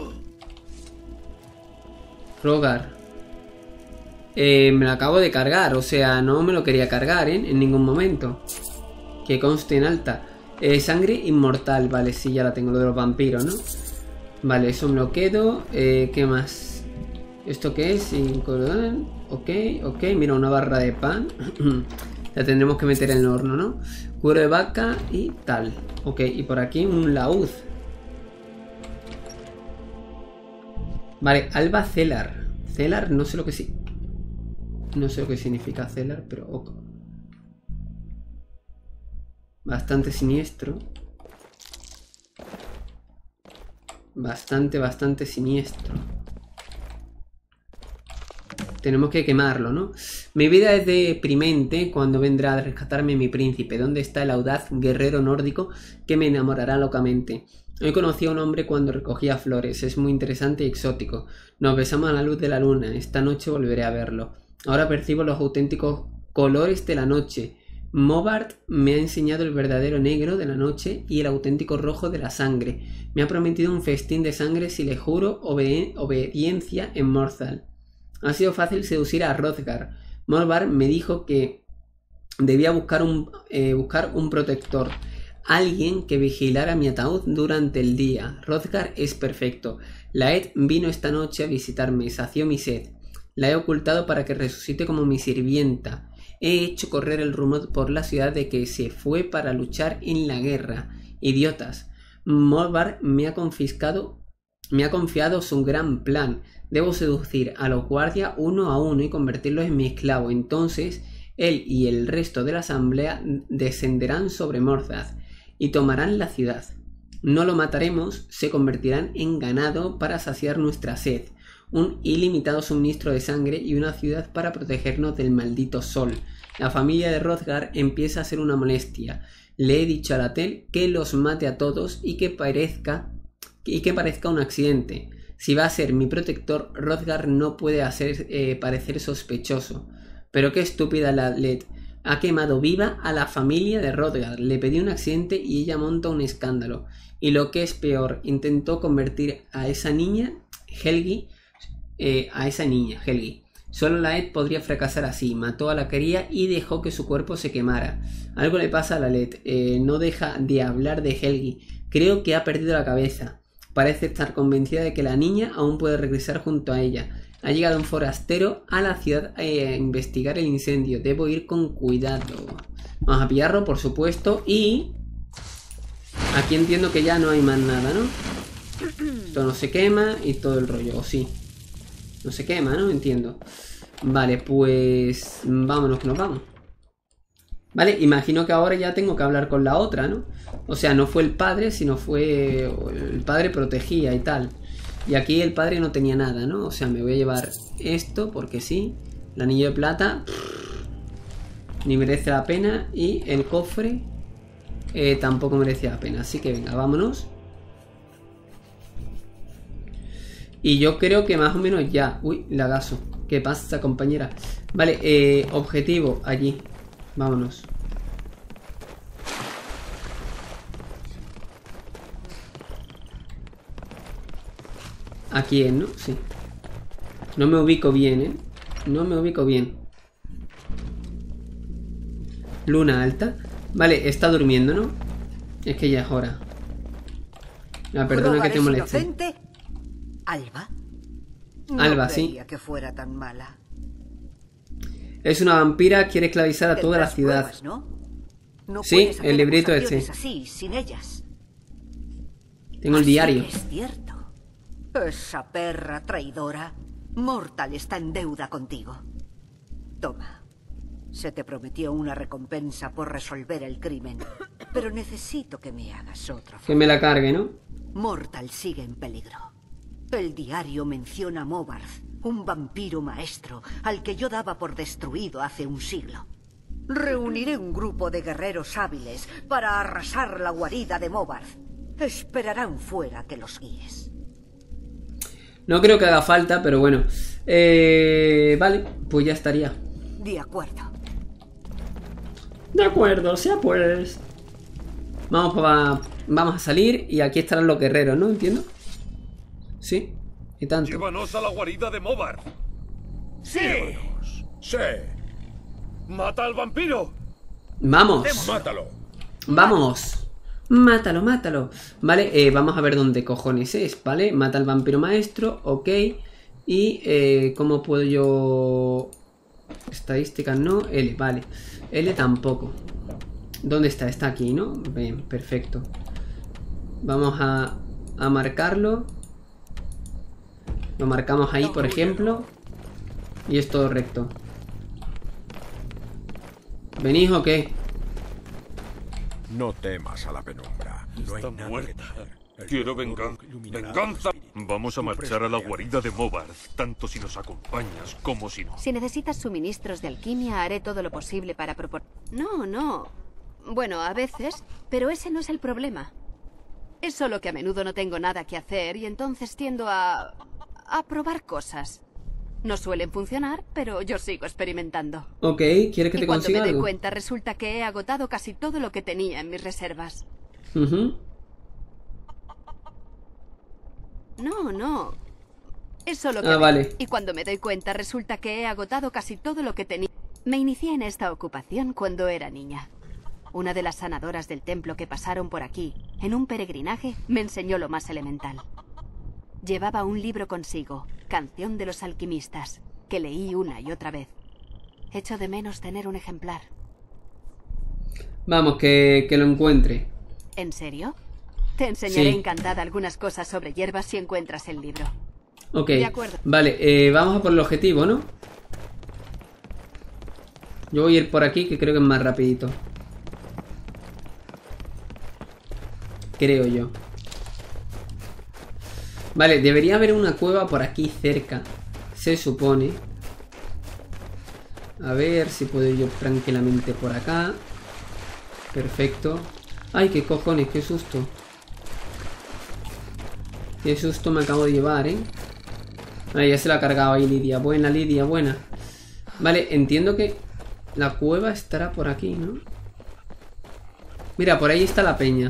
Speaker 1: Rogar. Eh, me lo acabo de cargar. O sea, no me lo quería cargar, ¿eh? En ningún momento. Que conste en alta. Eh, sangre inmortal. Vale, sí, ya la tengo. Lo de los vampiros, ¿no? Vale, eso me lo quedo. Eh, ¿qué más? ¿Esto qué es? Ok, ok. Mira, una barra de pan. La tendremos que meter en el horno, ¿no? Cuero de vaca y tal. Ok, y por aquí un laúd. Vale, Alba Celar. Celar, no sé lo que sí. No sé lo que significa Celar, pero ok. Bastante siniestro. Bastante, bastante siniestro. Tenemos que quemarlo, ¿no? Mi vida es deprimente cuando vendrá a rescatarme mi príncipe. ¿Dónde está el audaz guerrero nórdico que me enamorará locamente? Hoy conocí a un hombre cuando recogía flores. Es muy interesante y exótico. Nos besamos a la luz de la luna. Esta noche volveré a verlo. Ahora percibo los auténticos colores de la noche. Mobart me ha enseñado el verdadero negro de la noche y el auténtico rojo de la sangre. Me ha prometido un festín de sangre si le juro obedi obediencia en Morthal. Ha sido fácil seducir a Hrothgar. Mobart me dijo que debía buscar un, eh, buscar un protector. Alguien que vigilara mi ataúd durante el día. Hrothgar es perfecto. Laet vino esta noche a visitarme, sació mi sed. La he ocultado para que resucite como mi sirvienta. He hecho correr el rumor por la ciudad de que se fue para luchar en la guerra. Idiotas. Mobart me ha confiscado, me ha confiado su gran plan. Debo seducir a los guardias uno a uno y convertirlos en mi esclavo. Entonces, él y el resto de la asamblea descenderán sobre Morthal y tomarán la ciudad. No lo mataremos, se convertirán en ganado para saciar nuestra sed. Un ilimitado suministro de sangre y una ciudad para protegernos del maldito sol. La familia de Hrothgar empieza a ser una molestia. Le he dicho a Latel que los mate a todos y que parezca, y que parezca un accidente. Si va a ser mi protector, Hrothgar no puede hacer eh, parecer sospechoso. Pero qué estúpida Lalet. Ha quemado viva a la familia de Hrothgar. Le pedí un accidente y ella monta un escándalo. Y lo que es peor, intentó convertir a esa niña, Helgi, Eh, a esa niña, Helgi. Solo Laet podría fracasar así. Mató a la cría y dejó que su cuerpo se quemara. Algo le pasa a Laet. Eh, no deja de hablar de Helgi. Creo que ha perdido la cabeza. Parece estar convencida de que la niña aún puede regresar junto a ella. Ha llegado un forastero a la ciudad a investigar el incendio. Debo ir con cuidado. Vamos a pillarlo, por supuesto. Y aquí entiendo que ya no hay más nada, ¿no? Esto no se quema y todo el rollo, ¿o sí? No se quema, ¿no? Entiendo. Vale, pues vámonos que nos vamos. Vale, imagino que ahora ya tengo que hablar con la otra, ¿no? O sea, no fue el padre, sino fue... El padre protegía y tal. Y aquí el padre no tenía nada, ¿no? O sea, me voy a llevar esto porque sí. El anillo de plata. Pff, ni merece la pena. Y el cofre eh, tampoco merece la pena. Así que venga, vámonos. Y yo creo que más o menos ya... Uy, lagazo. ¿Qué pasa, compañera? Vale, eh, objetivo allí. Vámonos. Aquí es, ¿no? Sí. No me ubico bien, ¿eh? No me ubico bien. Luna alta. Vale, está durmiendo, ¿no? Es que ya es hora. La perdona que te moleste.
Speaker 10: Inocente? ¿Alba? No
Speaker 1: Alba,
Speaker 10: creía
Speaker 1: sí.
Speaker 10: que fuera tan mala.
Speaker 1: Es una vampira, quiere esclavizar a toda la ciudad.
Speaker 10: Pruebas, ¿no? No
Speaker 1: Sí, el librito este.
Speaker 10: Así, sin ellas.
Speaker 1: Tengo el
Speaker 10: Así
Speaker 1: diario.
Speaker 10: que es cierto. Esa perra traidora. Mortal está en deuda contigo. Toma. Se te prometió una recompensa por resolver el crimen. Pero necesito que me hagas otro favor.
Speaker 1: Que me la cargue, ¿no?
Speaker 10: Mortal sigue en peligro. El diario menciona a Mobarth, un vampiro maestro al que yo daba por destruido hace un siglo. Reuniré un grupo de guerreros hábiles para arrasar la guarida de Mobarth. Esperarán fuera que los guíes.
Speaker 1: No creo que haga falta, pero bueno. Eh, vale, pues ya estaría.
Speaker 10: De acuerdo.
Speaker 1: De acuerdo, sea pues. Vamos, pa, vamos a salir y aquí estarán los guerreros, ¿no? ¿Entiendo? Sí, y tanto.
Speaker 4: Llévanos a la guarida de Mobarth.
Speaker 10: Sí.
Speaker 9: Sí.
Speaker 4: ¡Mata al vampiro!
Speaker 1: Vamos.
Speaker 9: Mátalo.
Speaker 1: Vamos. Mátalo, mátalo. Vale, eh, vamos a ver dónde cojones es, ¿vale? Mata al vampiro maestro, ok. Y, eh, ¿cómo puedo yo...? Estadísticas no, L, vale. L tampoco. ¿Dónde está? Está aquí, ¿no? Bien, perfecto. Vamos a, a marcarlo. Lo marcamos ahí, por ejemplo. Y es todo recto. ¿Venís o qué?
Speaker 9: No temas a la penumbra. No
Speaker 6: Está
Speaker 9: hay nada
Speaker 6: muerta.
Speaker 9: que temer. El
Speaker 6: Quiero
Speaker 9: futuro
Speaker 6: venganza.
Speaker 9: iluminará
Speaker 6: ¡Venganza!
Speaker 9: tu espíritu.
Speaker 6: Vamos a
Speaker 9: Tu
Speaker 6: marchar a la
Speaker 9: fresca
Speaker 6: guarida de Mobarth, tanto si nos acompañas como si no.
Speaker 14: Si necesitas suministros de alquimia, haré todo lo posible para proponer... No, no. Bueno, a veces, pero ese no es el problema. Es solo que a menudo no tengo nada que hacer y entonces tiendo a... a probar cosas. No suelen funcionar, pero yo sigo experimentando.
Speaker 1: Ok, ¿quieres que te
Speaker 14: Y cuando
Speaker 1: consiga
Speaker 14: me doy
Speaker 1: algo?
Speaker 14: cuenta, resulta que he agotado casi todo lo que tenía en mis reservas.
Speaker 1: Ujú.
Speaker 14: No, no. Es solo que...
Speaker 1: Ah,
Speaker 14: veo.
Speaker 1: vale.
Speaker 14: Y cuando me doy cuenta, resulta que he agotado casi todo lo que tenía. Me inicié en esta ocupación cuando era niña. Una de las sanadoras del templo que pasaron por aquí, en un peregrinaje, me enseñó lo más elemental. Llevaba un libro consigo, Canción de los Alquimistas, que leí una y otra vez. Echo de menos tener un ejemplar.
Speaker 1: Vamos, que, que lo encuentre.
Speaker 14: ¿En serio? Te enseñaré
Speaker 1: Sí.
Speaker 14: encantada algunas cosas sobre hierbas si encuentras el libro.
Speaker 1: Ok,
Speaker 14: De acuerdo.
Speaker 1: vale, eh, vamos a por el objetivo, ¿no? Yo voy a ir por aquí, que creo que es más rapidito. Creo yo. Vale, debería haber una cueva por aquí cerca, se supone. A ver si puedo ir yo tranquilamente por acá. Perfecto. Ay, qué cojones, qué susto. Qué susto me acabo de llevar, ¿eh? Ahí ya se la ha cargado ahí Lidia. Buena, Lidia, buena. Vale, entiendo que la cueva estará por aquí, ¿no? Mira, por ahí está la peña.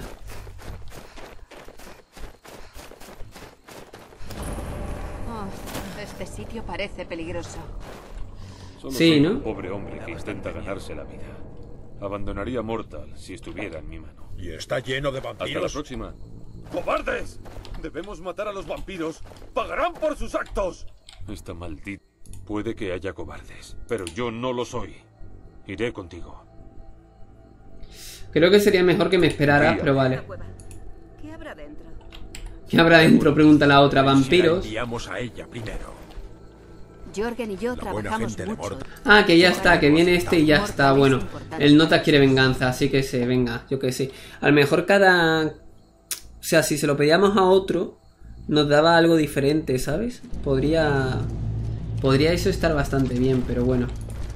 Speaker 14: Oh, este sitio parece peligroso.
Speaker 6: Solo
Speaker 1: Sí,
Speaker 6: soy
Speaker 1: ¿no?
Speaker 6: un pobre hombre que intenta ganarse la vida. Abandonaría Mortal si estuviera en mi mano.
Speaker 9: Y está lleno de
Speaker 6: Hasta la
Speaker 9: vampiros.
Speaker 6: próxima.
Speaker 4: ¡Cobardes! Debemos matar a los vampiros. ¡Pagarán por sus actos!
Speaker 6: Esta maldita... Puede que haya cobardes, pero yo no lo soy. Iré contigo.
Speaker 1: Creo que sería mejor que me esperara,
Speaker 6: Tía.
Speaker 1: pero vale.
Speaker 10: ¿Qué habrá dentro?
Speaker 1: ¿Qué habrá dentro? Pregunta la otra.
Speaker 9: Si la
Speaker 1: ¿Vampiros?
Speaker 9: enviamos a ella primero.
Speaker 14: Jorgen y yo
Speaker 9: La buena
Speaker 14: trabajamos
Speaker 9: gente de
Speaker 14: mucho.
Speaker 9: Mortal.
Speaker 1: Ah, que ya está, que viene este y ya
Speaker 14: Mortal
Speaker 1: está.
Speaker 14: es
Speaker 1: Bueno,
Speaker 14: importante.
Speaker 1: el nota quiere venganza, así que se venga, yo que sé. A lo mejor cada... O sea, si se lo pedíamos a otro, nos daba algo diferente, ¿sabes? Podría... Podría eso estar bastante bien, pero bueno.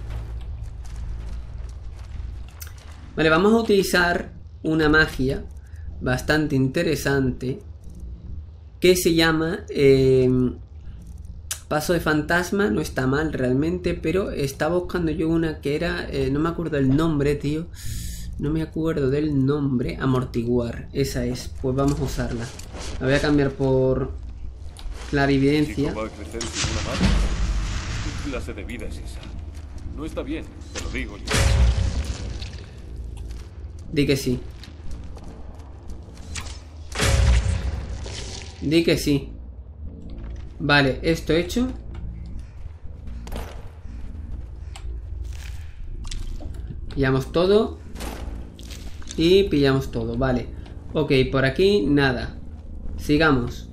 Speaker 1: Vale, vamos a utilizar una magia bastante interesante que se llama... eh, Paso de fantasma. No está mal realmente, pero estaba buscando yo una que era... eh, no me acuerdo el nombre, tío. No me acuerdo del nombre. Amortiguar, esa es. Pues vamos a usarla. La voy a cambiar por clarividencia.
Speaker 6: Chico va a crecer sin una mano. ¿Qué clase de vida es esa? No está bien, te lo digo yo.
Speaker 1: Di que sí. Di que sí. Vale, esto hecho. Pillamos todo. Y pillamos todo, vale. Ok, por aquí nada. Sigamos.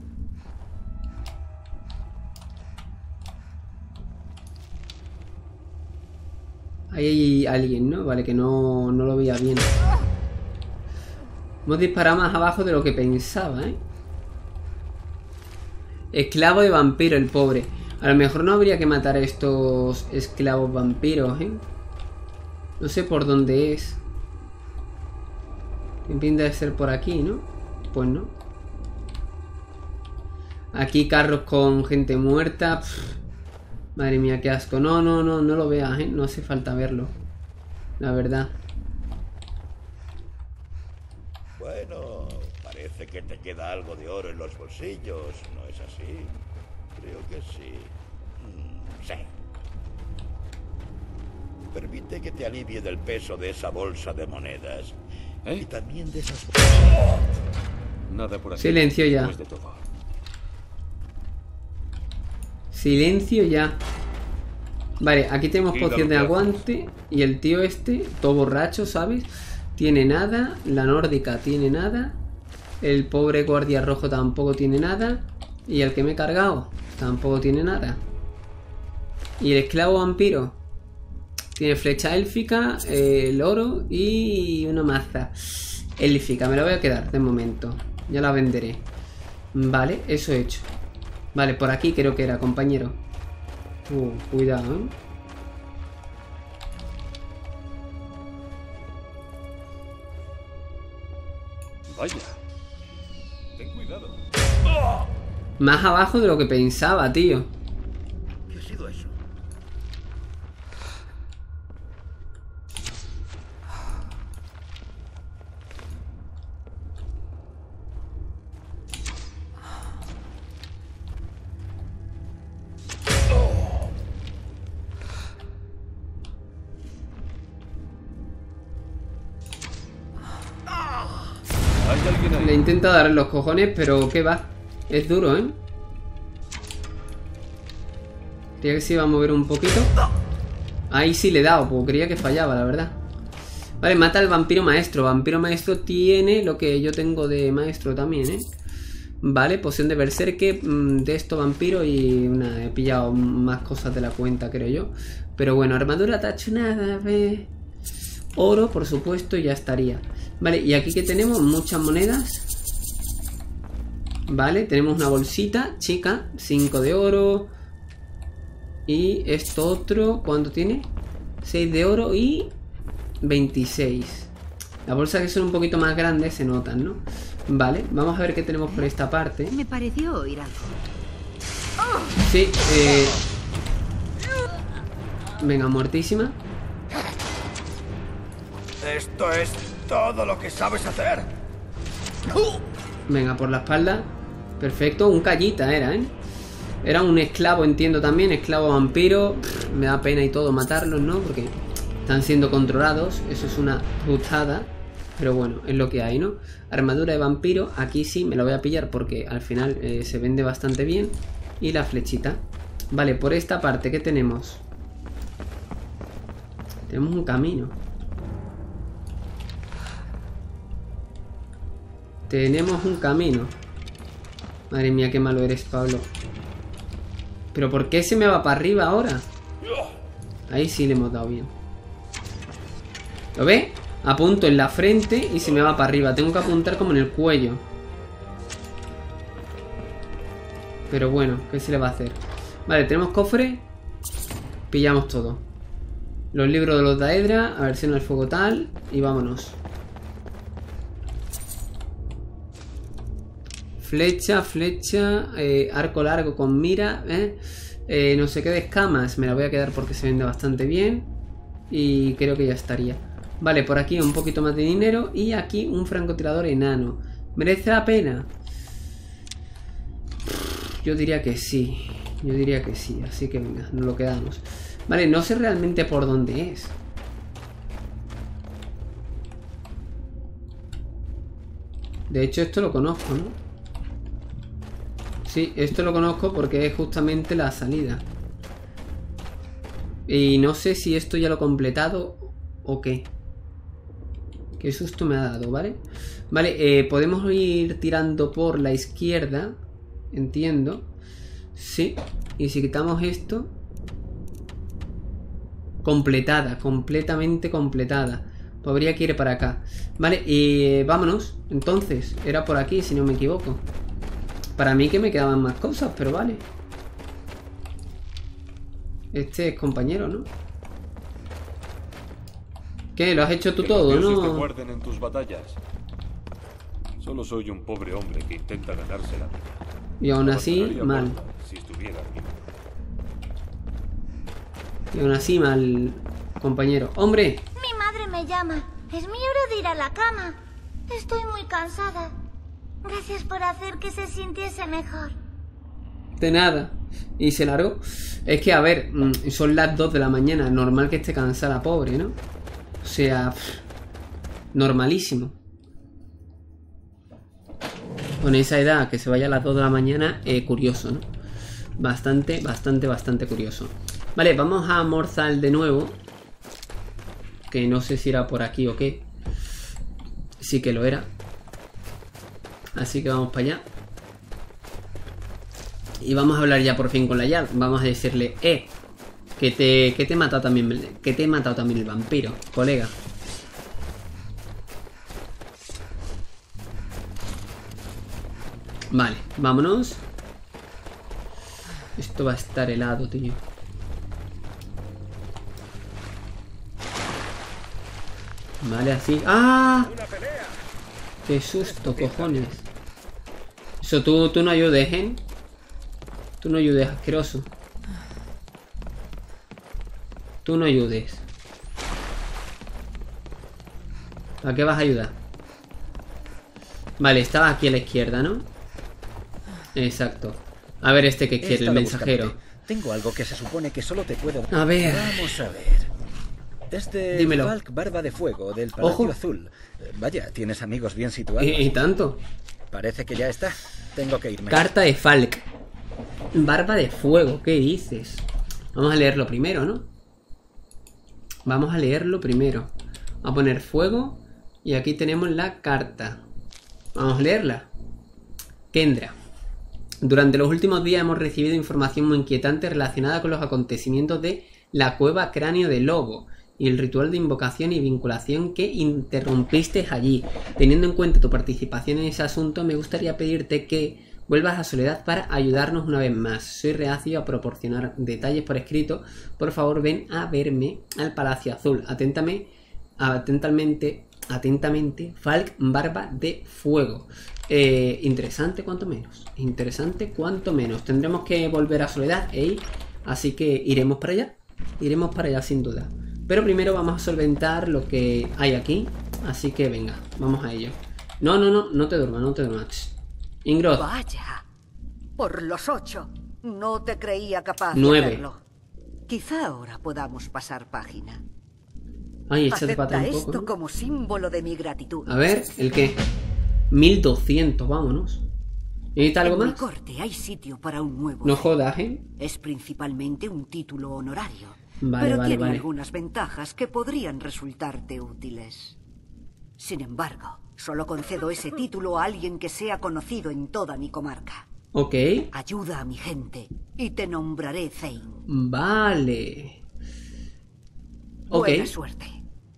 Speaker 1: Ahí hay alguien, ¿no? Vale, que no, no lo veía bien. Hemos disparado más abajo de lo que pensaba, ¿eh? Esclavo de vampiro, el pobre. A lo mejor no habría que matar a estos esclavos vampiros, ¿eh? No sé por dónde es. Pinta de ser por aquí, ¿no? Pues no. Aquí carros con gente muerta. Pff. Madre mía, qué asco. No, no, no, no lo veas, ¿eh? No hace falta verlo. La verdad.
Speaker 15: Bueno, parece que te queda algo de oro en los bolsillos, ¿no es así? Creo que sí. Mm, sí. Permite que te alivie del peso de esa bolsa de monedas.
Speaker 6: ¿Eh?
Speaker 15: Y también de esas...
Speaker 6: Nada por aquí.
Speaker 1: Silencio ya.
Speaker 6: Después de todo.
Speaker 1: Silencio ya. Vale, aquí tenemos
Speaker 6: Quita
Speaker 1: poción
Speaker 6: lo
Speaker 1: de
Speaker 6: que
Speaker 1: aguante. Y el tío este, todo borracho, ¿sabes? Tiene nada. La nórdica tiene nada. El pobre guardia rojo tampoco tiene nada. Y el que me he cargado tampoco tiene nada. Y el esclavo vampiro tiene flecha élfica, eh, el oro y una maza élfica. Me la voy a quedar de momento. Ya la venderé. Vale, eso he hecho. Vale, por aquí creo que era, compañero. Uh, cuidado, ¿eh?
Speaker 6: Vaya. Ten cuidado.
Speaker 1: Más abajo de lo que pensaba, tío.
Speaker 10: ¿Qué
Speaker 1: Le intento dar los cojones, pero qué va. Es duro, ¿eh? Creía que se iba a mover un poquito. Ahí sí le he dado, porque creía que fallaba, la verdad. Vale, mata al vampiro maestro. Vampiro maestro tiene lo que yo tengo de maestro también, ¿eh? Vale, poción de berserker, de esto vampiro y una, he pillado más cosas de la cuenta, creo yo. Pero bueno, armadura tacho nada, ve. Oro, por supuesto, y ya estaría. Vale, y aquí que tenemos muchas monedas. Vale, tenemos una bolsita, chica, cinco de oro. Y esto otro, ¿cuánto tiene? seis de oro y veintiséis. Las bolsas que son un poquito más grandes se notan, ¿no? Vale, vamos a ver qué tenemos por esta parte.
Speaker 10: Me pareció oír algo.
Speaker 1: Sí, eh... venga, muertísima.
Speaker 4: Esto es todo lo que sabes hacer.
Speaker 1: Venga, por la espalda. Perfecto, un callita era, ¿eh? Era un esclavo, entiendo también, esclavo vampiro. Pff, me da pena y todo matarlos, ¿no? Porque están siendo controlados. Eso es una putada. Pero bueno, es lo que hay, ¿no? Armadura de vampiro, aquí sí me la voy a pillar porque al final eh, se vende bastante bien. Y la flechita. Vale, por esta parte, ¿qué tenemos? Tenemos un camino. Tenemos un camino. Madre mía, qué malo eres, Pablo. ¿Pero por qué se me va para arriba ahora? Ahí sí le hemos dado bien. ¿Lo ve? Apunto en la frente y se me va para arriba. Tengo que apuntar como en el cuello. Pero bueno, ¿qué se le va a hacer? Vale, tenemos cofre. Pillamos todo. Los libros de los Daedra, aversión al fuego tal. Y vámonos. Flecha, flecha, eh, arco largo con mira, ¿eh? Eh, no sé qué de escamas, me la voy a quedar porque se vende bastante bien. Y creo que ya estaría. Vale, por aquí un poquito más de dinero. Y aquí un francotirador enano. ¿Merece la pena? Yo diría que sí. Yo diría que sí, así que venga, nos lo quedamos. Vale, no sé realmente por dónde es. De hecho esto lo conozco, ¿no? Sí, esto lo conozco porque es justamente la salida. Y no sé si esto ya lo he completado o qué. Qué susto me ha dado, ¿vale? Vale, eh, podemos ir tirando por la izquierda. Entiendo. Sí. Y si quitamos esto... Completada, completamente completada. Podría que ir para acá. Vale, y eh, vámonos. Entonces, era por aquí si no me equivoco. Para mí que me quedaban más cosas, pero vale. Este es compañero, ¿no? ¿Qué? ¿Lo has hecho tú todo,
Speaker 6: Que los dioses
Speaker 1: no?
Speaker 6: te guarden en tus batallas. Solo soy un pobre hombre que intenta ganarse la vida.
Speaker 1: Y aún así,
Speaker 6: Abandonaría
Speaker 1: mal.
Speaker 6: Mordor si estuviera vivo.
Speaker 1: Y aún así, mal, compañero. ¡Hombre!
Speaker 12: Mi madre me llama. Es mi hora de ir a la cama. Estoy muy cansada. Gracias por hacer que se sintiese mejor.
Speaker 1: De nada. Y se largó. Es que, a ver, son las dos de la mañana. Normal que esté cansada, pobre, ¿no? O sea, pff, normalísimo. Con esa edad, que se vaya a las dos de la mañana, eh, curioso, ¿no? Bastante, bastante, bastante curioso. Vale, vamos a Morthal de nuevo. Que no sé si era por aquí o qué. Sí que lo era. Así que vamos para allá. Y vamos a hablar ya por fin con la Yard. Vamos a decirle, eh, que te, que te he matado también, que te he matado también el vampiro, colega. Vale, vámonos. Esto va a estar helado, tío. Vale, así. ¡Ah! ¡Qué susto, cojones! Eso, tú, tú no ayudes, ¿eh? Tú no ayudes, asqueroso. Tú no ayudes. ¿A qué vas a ayudar? Vale, estaba aquí a la izquierda, ¿no? Exacto. A ver este que quiere, el mensajero.
Speaker 16: Tengo algo que se supone que solo te puedo...
Speaker 1: A ver.
Speaker 16: Vamos a ver. Este
Speaker 1: Dímelo.
Speaker 16: Falk Barba de Fuego del Palacio
Speaker 1: Ojo.
Speaker 16: Azul. Vaya, tienes amigos bien situados.
Speaker 1: ¿Y, y tanto?
Speaker 16: Parece que ya está. Tengo que irme.
Speaker 1: Carta de Falk. Barba de Fuego, ¿qué dices? Vamos a leerlo primero, ¿no? Vamos a leerlo primero. Vamos a poner fuego. Y aquí tenemos la carta. Vamos a leerla. Kendra. Durante los últimos días hemos recibido información muy inquietante relacionada con los acontecimientos de la cueva Cráneo de Lobo y el ritual de invocación y vinculación que interrumpiste allí. Teniendo en cuenta tu participación en ese asunto, me gustaría pedirte que vuelvas a Soledad para ayudarnos una vez más. Soy reacio a proporcionar detalles por escrito. Por favor, ven a verme al Palacio Azul. Aténtame, atentamente, atentamente, Falk Barba de Fuego. Eh, interesante cuanto menos. Interesante cuanto menos. Tendremos que volver a Soledad, ¿eh? Así que iremos para allá. Iremos para allá sin duda. Pero primero vamos a solventar lo que hay aquí. Así que venga, vamos a ello. No, no, no, no te duermas, no te duermas. Ingrid.
Speaker 10: Vaya. Por los ocho. No te creía capaz
Speaker 1: Nueve.
Speaker 10: de hacerlo. Quizá ahora podamos pasar página.
Speaker 1: Ay, échate para
Speaker 10: Acepta
Speaker 1: atrás un
Speaker 10: esto
Speaker 1: poco, ¿no?
Speaker 10: como símbolo de mi gratitud.
Speaker 1: A ver, ¿el qué? mil doscientos, vámonos. ¿Necesita algo
Speaker 10: En mi
Speaker 1: más?
Speaker 10: corte hay sitio para un nuevo.
Speaker 1: No
Speaker 10: rey.
Speaker 1: jodas, ¿eh?
Speaker 10: Es principalmente un título honorario.
Speaker 1: Vale,
Speaker 10: pero
Speaker 1: vale,
Speaker 10: tiene
Speaker 1: vale.
Speaker 10: algunas ventajas que podrían resultarte útiles. Sin embargo, solo concedo ese título a alguien que sea conocido en toda mi comarca.
Speaker 1: Ok.
Speaker 10: Ayuda a mi gente y te nombraré Thane.
Speaker 1: Vale. Ok.
Speaker 10: Buena suerte.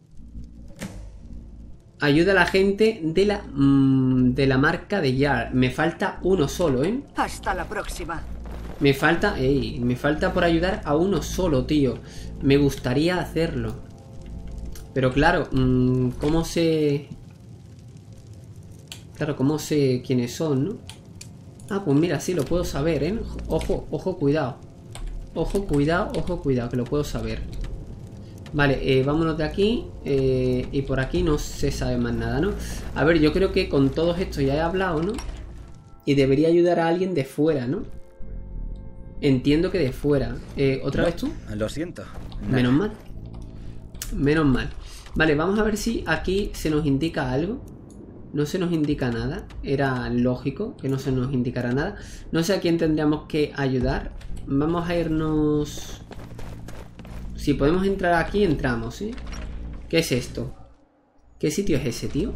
Speaker 1: Ayuda a la gente de la mm, de la marca de Yar. Me falta uno solo, ¿eh?
Speaker 10: Hasta la próxima.
Speaker 1: Me falta, ey, me falta por ayudar a uno solo, tío. Me gustaría hacerlo. Pero claro, mmm, ¿cómo sé? Claro, ¿cómo sé quiénes son, no? Ah, pues mira, sí, lo puedo saber, ¿eh? Ojo, ojo, cuidado. Ojo, cuidado, ojo, cuidado, que lo puedo saber. Vale, eh, vámonos de aquí. eh, Y por aquí no se sabe más nada, ¿no? A ver, yo creo que con todos estos ya he hablado, ¿no? Y debería ayudar a alguien de fuera, ¿no? Entiendo que de fuera. eh, ¿Otra
Speaker 16: No,
Speaker 1: vez tú?
Speaker 16: Lo siento. Nada.
Speaker 1: Menos mal. Menos mal. Vale, vamos a ver si aquí se nos indica algo. No se nos indica nada. Era lógico que no se nos indicara nada. No sé a quién tendríamos que ayudar. Vamos a irnos... Si podemos entrar aquí, entramos, ¿sí? ¿Qué es esto? ¿Qué sitio es ese, tío?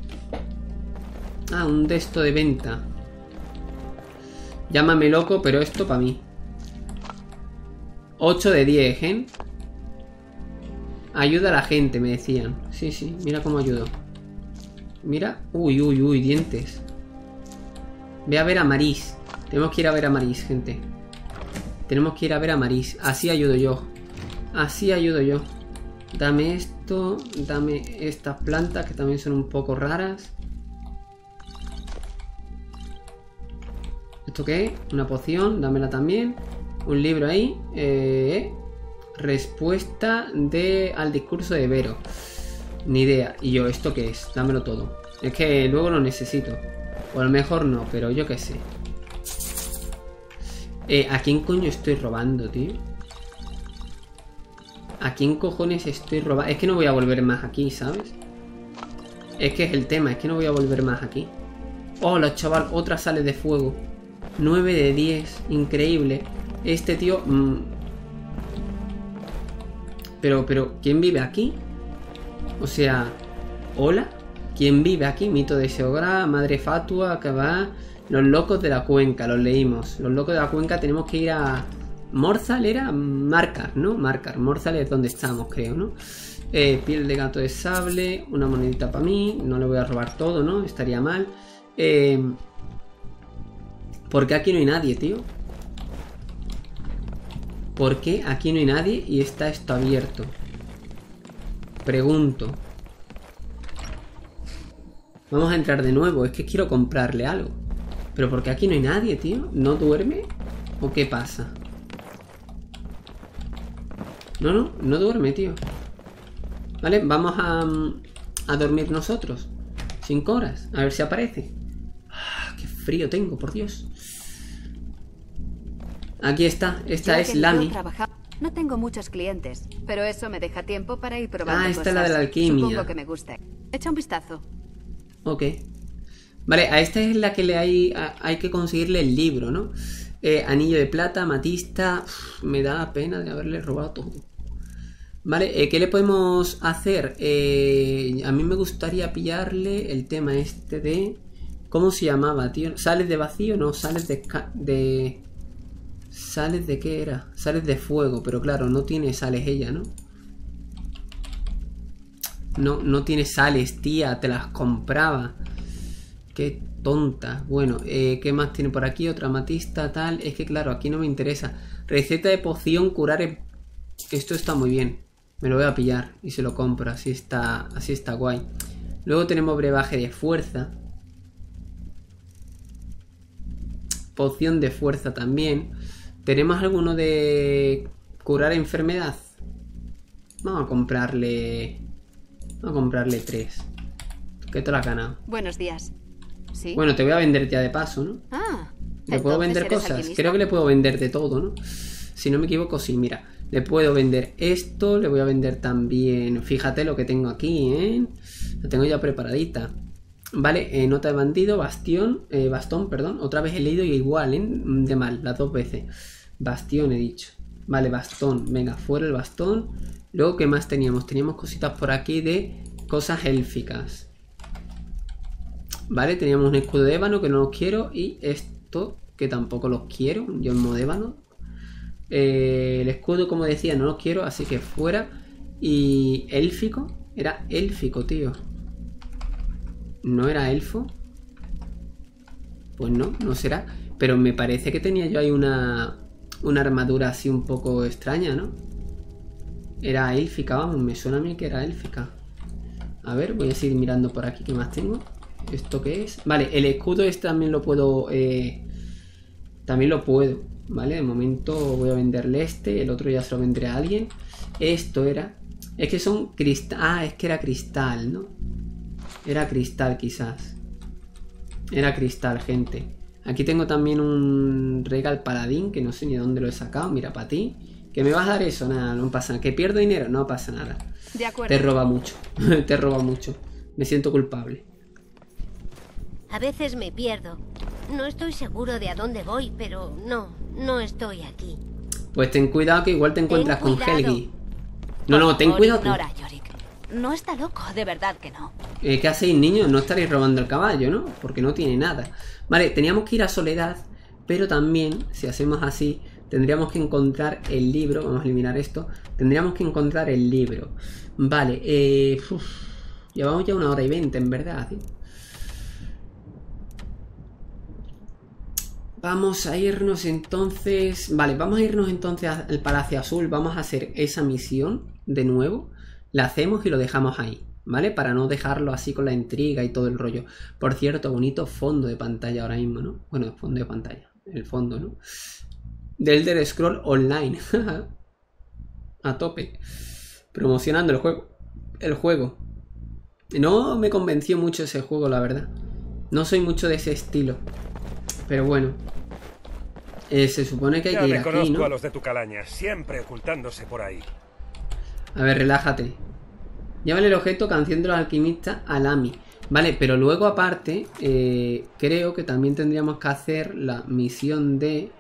Speaker 1: Ah, un de esto de venta. Llámame loco, pero esto para mí. ocho de diez, ¿eh? Ayuda a la gente, me decían. Sí, sí, mira cómo ayudo. Mira. Uy, uy, uy, dientes. Ve a ver a Maris. Tenemos que ir a ver a Maris, gente. Tenemos que ir a ver a Maris. Así ayudo yo. Así ayudo yo. Dame esto. Dame estas plantas que también son un poco raras. ¿Esto qué es? Una poción. Dámela también. Un libro ahí. Eh, respuesta de al discurso de Vero. Ni idea. Y yo, ¿esto qué es? Dámelo todo. Es que luego lo necesito. O a lo mejor no, pero yo qué sé. Eh, ¿a quién coño estoy robando, tío? ¿A quién cojones estoy robando? Es que no voy a volver más aquí, ¿sabes? Es que es el tema, es que no voy a volver más aquí. Hola, chaval, otra sale de fuego. nueve de diez, increíble. Este tío... Mmm... Pero, pero, ¿quién vive aquí? O sea, ¿hola? ¿Quién vive aquí? Mito de Seogra, Madre Fatua, que va... Los locos de la cuenca, los leímos. Los locos de la cuenca tenemos que ir a... Morzal era Marcar, ¿no? Marcar. Morzal es donde estamos, creo, ¿no? Eh, piel de gato de sable. Una monedita para mí. No le voy a robar todo, ¿no? Estaría mal. Eh, ¿Por qué aquí no hay nadie, tío? ¿Por qué aquí no hay nadie y está esto abierto? Pregunto. Vamos a entrar de nuevo. Es que quiero comprarle algo. ¿Pero por qué aquí no hay nadie, tío? ¿No duerme? ¿O qué pasa? No, no, no duerme, tío. Vale, vamos a, a dormir nosotros. Cinco horas, a ver si aparece. Ah, qué frío tengo, por Dios. Aquí está, esta es Lami.
Speaker 14: No tengo muchos clientes, pero eso me deja tiempo para ir probando
Speaker 1: Ah, esta
Speaker 14: cosas.
Speaker 1: es la de la alquimia.
Speaker 14: Supongo que me gusta. Echa un vistazo.
Speaker 1: Ok. Vale, a esta es la que le hay, a- hay que conseguirle el libro, ¿no? Eh, anillo de plata, amatista. Uf, me da pena de haberle robado todo. Vale, eh, ¿qué le podemos hacer? Eh, a mí me gustaría pillarle el tema este de... ¿Cómo se llamaba, tío? ¿Sales de vacío? No, sales de... ca- de... ¿Sales de qué era? Sales de fuego, pero claro, no tiene sales ella, ¿no? No, no tiene sales, tía, te las compraba. Qué tonta. Bueno, eh, ¿qué más tiene por aquí? Otra amatista, tal. Es que claro, aquí no me interesa. Receta de poción, curar... en- Esto está muy bien. Me lo voy a pillar y se lo compro. Así está, así está guay. Luego tenemos brebaje de fuerza. Poción de fuerza también. ¿Tenemos alguno de curar enfermedad? Vamos a comprarle... Vamos a comprarle tres. ¿Qué te lo has ganado?
Speaker 14: Buenos días. ¿Sí?
Speaker 1: Bueno, te voy a vender ya de paso, ¿no?
Speaker 14: Ah,
Speaker 1: ¿Le puedo
Speaker 14: entonces
Speaker 1: vender
Speaker 14: eres
Speaker 1: cosas?
Speaker 14: alquimista.
Speaker 1: Creo que le puedo vender de todo, ¿no? Si no me equivoco, sí, mira. Le puedo vender esto, le voy a vender también... Fíjate lo que tengo aquí, ¿eh? La tengo ya preparadita. Vale, eh, nota de bandido, bastión, eh, bastón, perdón. Otra vez he leído y igual, ¿eh? De mal, las dos veces. Bastión he dicho. Vale, bastón. Venga, fuera el bastón. Luego, ¿qué más teníamos? Teníamos cositas por aquí de cosas élficas. Vale, teníamos un escudo de ébano que no los quiero. Y esto, que tampoco los quiero. Yo en modo ébano. Eh, el escudo, como decía, no los quiero. Así que fuera. Y élfico. Era élfico, tío. ¿No era elfo? Pues no, no será. Pero me parece que tenía yo ahí una... Una armadura así un poco extraña, ¿no? Era élfica, vamos, me suena a mí que era élfica. A ver, voy a seguir mirando por aquí qué más tengo. ¿Esto qué es? Vale, el escudo este también lo puedo... Eh, también lo puedo, ¿vale? De momento voy a venderle este. El otro ya se lo vendré a alguien. Esto era... Es que son cristal... Ah, es que era cristal, ¿no? Era cristal quizás. Era cristal, gente. Aquí tengo también un regal paladín que no sé ni de dónde lo he sacado. Mira, para ti. ¿Que me vas a dar eso? Nada, no pasa nada. ¿Que pierdo dinero? No pasa nada.
Speaker 14: De acuerdo.
Speaker 1: Te roba mucho. Te roba mucho. Me siento culpable.
Speaker 11: A veces me pierdo. No estoy seguro de a dónde voy, pero no, no estoy aquí.
Speaker 1: Pues ten cuidado que igual te encuentras con
Speaker 11: cuidado.
Speaker 1: Helgi. No, no, ten
Speaker 14: Por
Speaker 1: cuidado tú.
Speaker 14: ignora, Yorick. No está loco, de verdad que no.
Speaker 1: Eh, ¿Qué hacéis, niños? No estaréis robando el caballo, ¿no? Porque no tiene nada. Vale, teníamos que ir a Soledad, pero también, si hacemos así, tendríamos que encontrar el libro. Vamos a eliminar esto. Tendríamos que encontrar el libro. Vale, eh... uf, llevamos ya una hora y veinte, en verdad, ¿eh? Vamos a irnos entonces... Vale, vamos a irnos entonces al Palacio Azul. Vamos a hacer esa misión de nuevo. La hacemos y lo dejamos ahí, ¿vale? Para no dejarlo así con la intriga y todo el rollo. Por cierto, bonito fondo de pantalla ahora mismo, ¿no? Bueno, fondo de pantalla. El fondo, ¿no? The Elder Scroll Online. A tope. Promocionando el juego. El juego. No me convenció mucho ese juego, la verdad. No soy mucho de ese estilo. Pero bueno. Eh, se supone que hay
Speaker 3: Ya
Speaker 1: que ir
Speaker 3: me
Speaker 1: aquí,
Speaker 3: conozco
Speaker 1: ¿no?
Speaker 3: a los de tu calaña, siempre ocultándose por ahí.
Speaker 1: A ver, relájate. Llévale el objeto canción de los alquimistas a Lami. Vale, pero luego aparte, eh, creo que también tendríamos que hacer la misión de...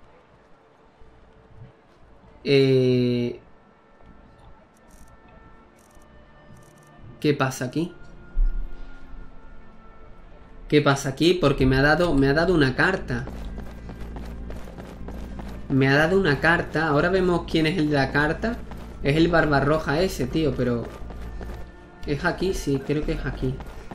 Speaker 1: Eh... ¿Qué pasa aquí? ¿Qué pasa aquí? Porque me ha dado, me ha dado una carta. Me ha dado una carta. Ahora vemos quién es el de la carta. Es el Barbarroja ese, tío, pero... ¿Es aquí? Sí, creo que es aquí.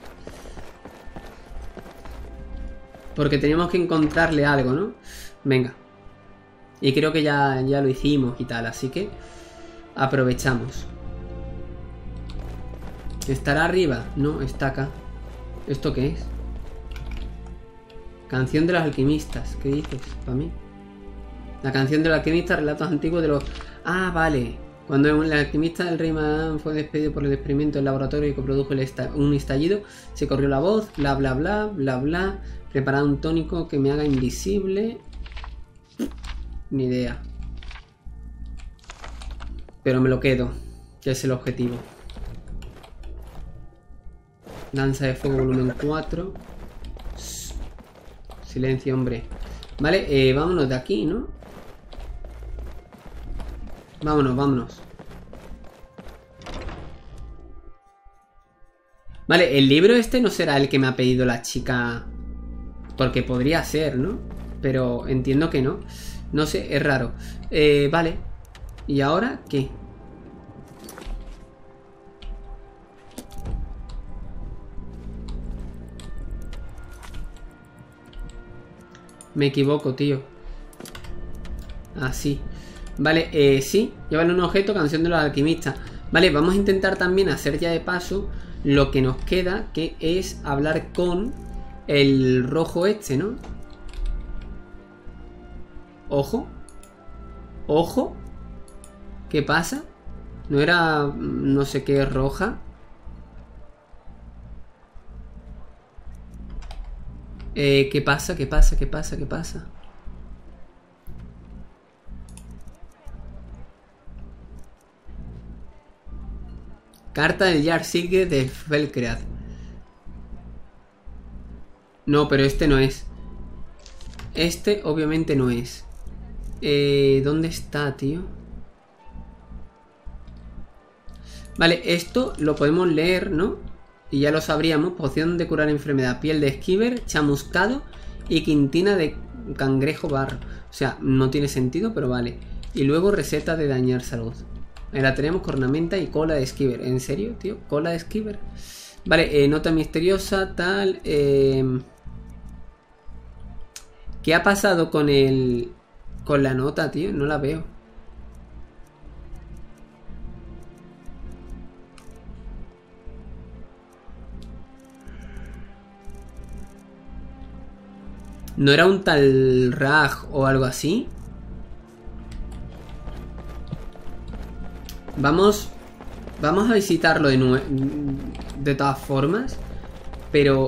Speaker 1: Porque teníamos que encontrarle algo, ¿no? Venga. Y creo que ya, ya lo hicimos y tal, así que... aprovechamos. ¿Estará arriba? No, está acá. ¿Esto qué es? Canción de los alquimistas. ¿Qué dices? ¿Para mí? La canción de los alquimistas, relatos antiguos de los... Ah, vale. Cuando el alquimista del rey Madán fue despedido por el experimento del laboratorio que produjo el esta un estallido, se corrió la voz, bla bla bla, bla bla. Preparar un tónico que me haga invisible. Ni idea. Pero me lo quedo, que es el objetivo. Danza de fuego volumen cuatro. Silencio, hombre. Vale, eh, vámonos de aquí, ¿no? Vámonos, vámonos. Vale, el libro este no será el que me ha pedido la chica. Porque podría ser, ¿no? Pero entiendo que no. No sé, es raro. Eh, vale. ¿Y ahora qué? Me equivoco, tío. Así. Vale, eh, sí. Llevan un objeto, canción de los alquimistas. Vale, vamos a intentar también hacer ya de paso lo que nos queda, que es hablar con el rojo este, ¿no? Ojo. Ojo. ¿Qué pasa? ¿No era no sé qué roja? Eh, ¿qué pasa? ¿Qué pasa? ¿Qué pasa? ¿Qué pasa? Carta del Jarl Sigurd de Felcreath. No, pero este no es. Este obviamente no es. Eh, ¿dónde está, tío? Vale, esto lo podemos leer, ¿no? Y ya lo sabríamos. Poción de curar enfermedad. Piel de esquiver, chamuscado y quintina de cangrejo barro. O sea, no tiene sentido, pero vale. Y luego receta de dañar salud. Ahí la tenemos, cornamenta y cola de esquiver. ¿En serio, tío? ¿Cola de esquiver? Vale, eh, nota misteriosa, tal. Eh... ¿Qué ha pasado con el... con la nota, tío? No la veo. ¿No era un tal Raj o algo así? Vamos... Vamos a visitarlo de nuevo. De todas formas. Pero...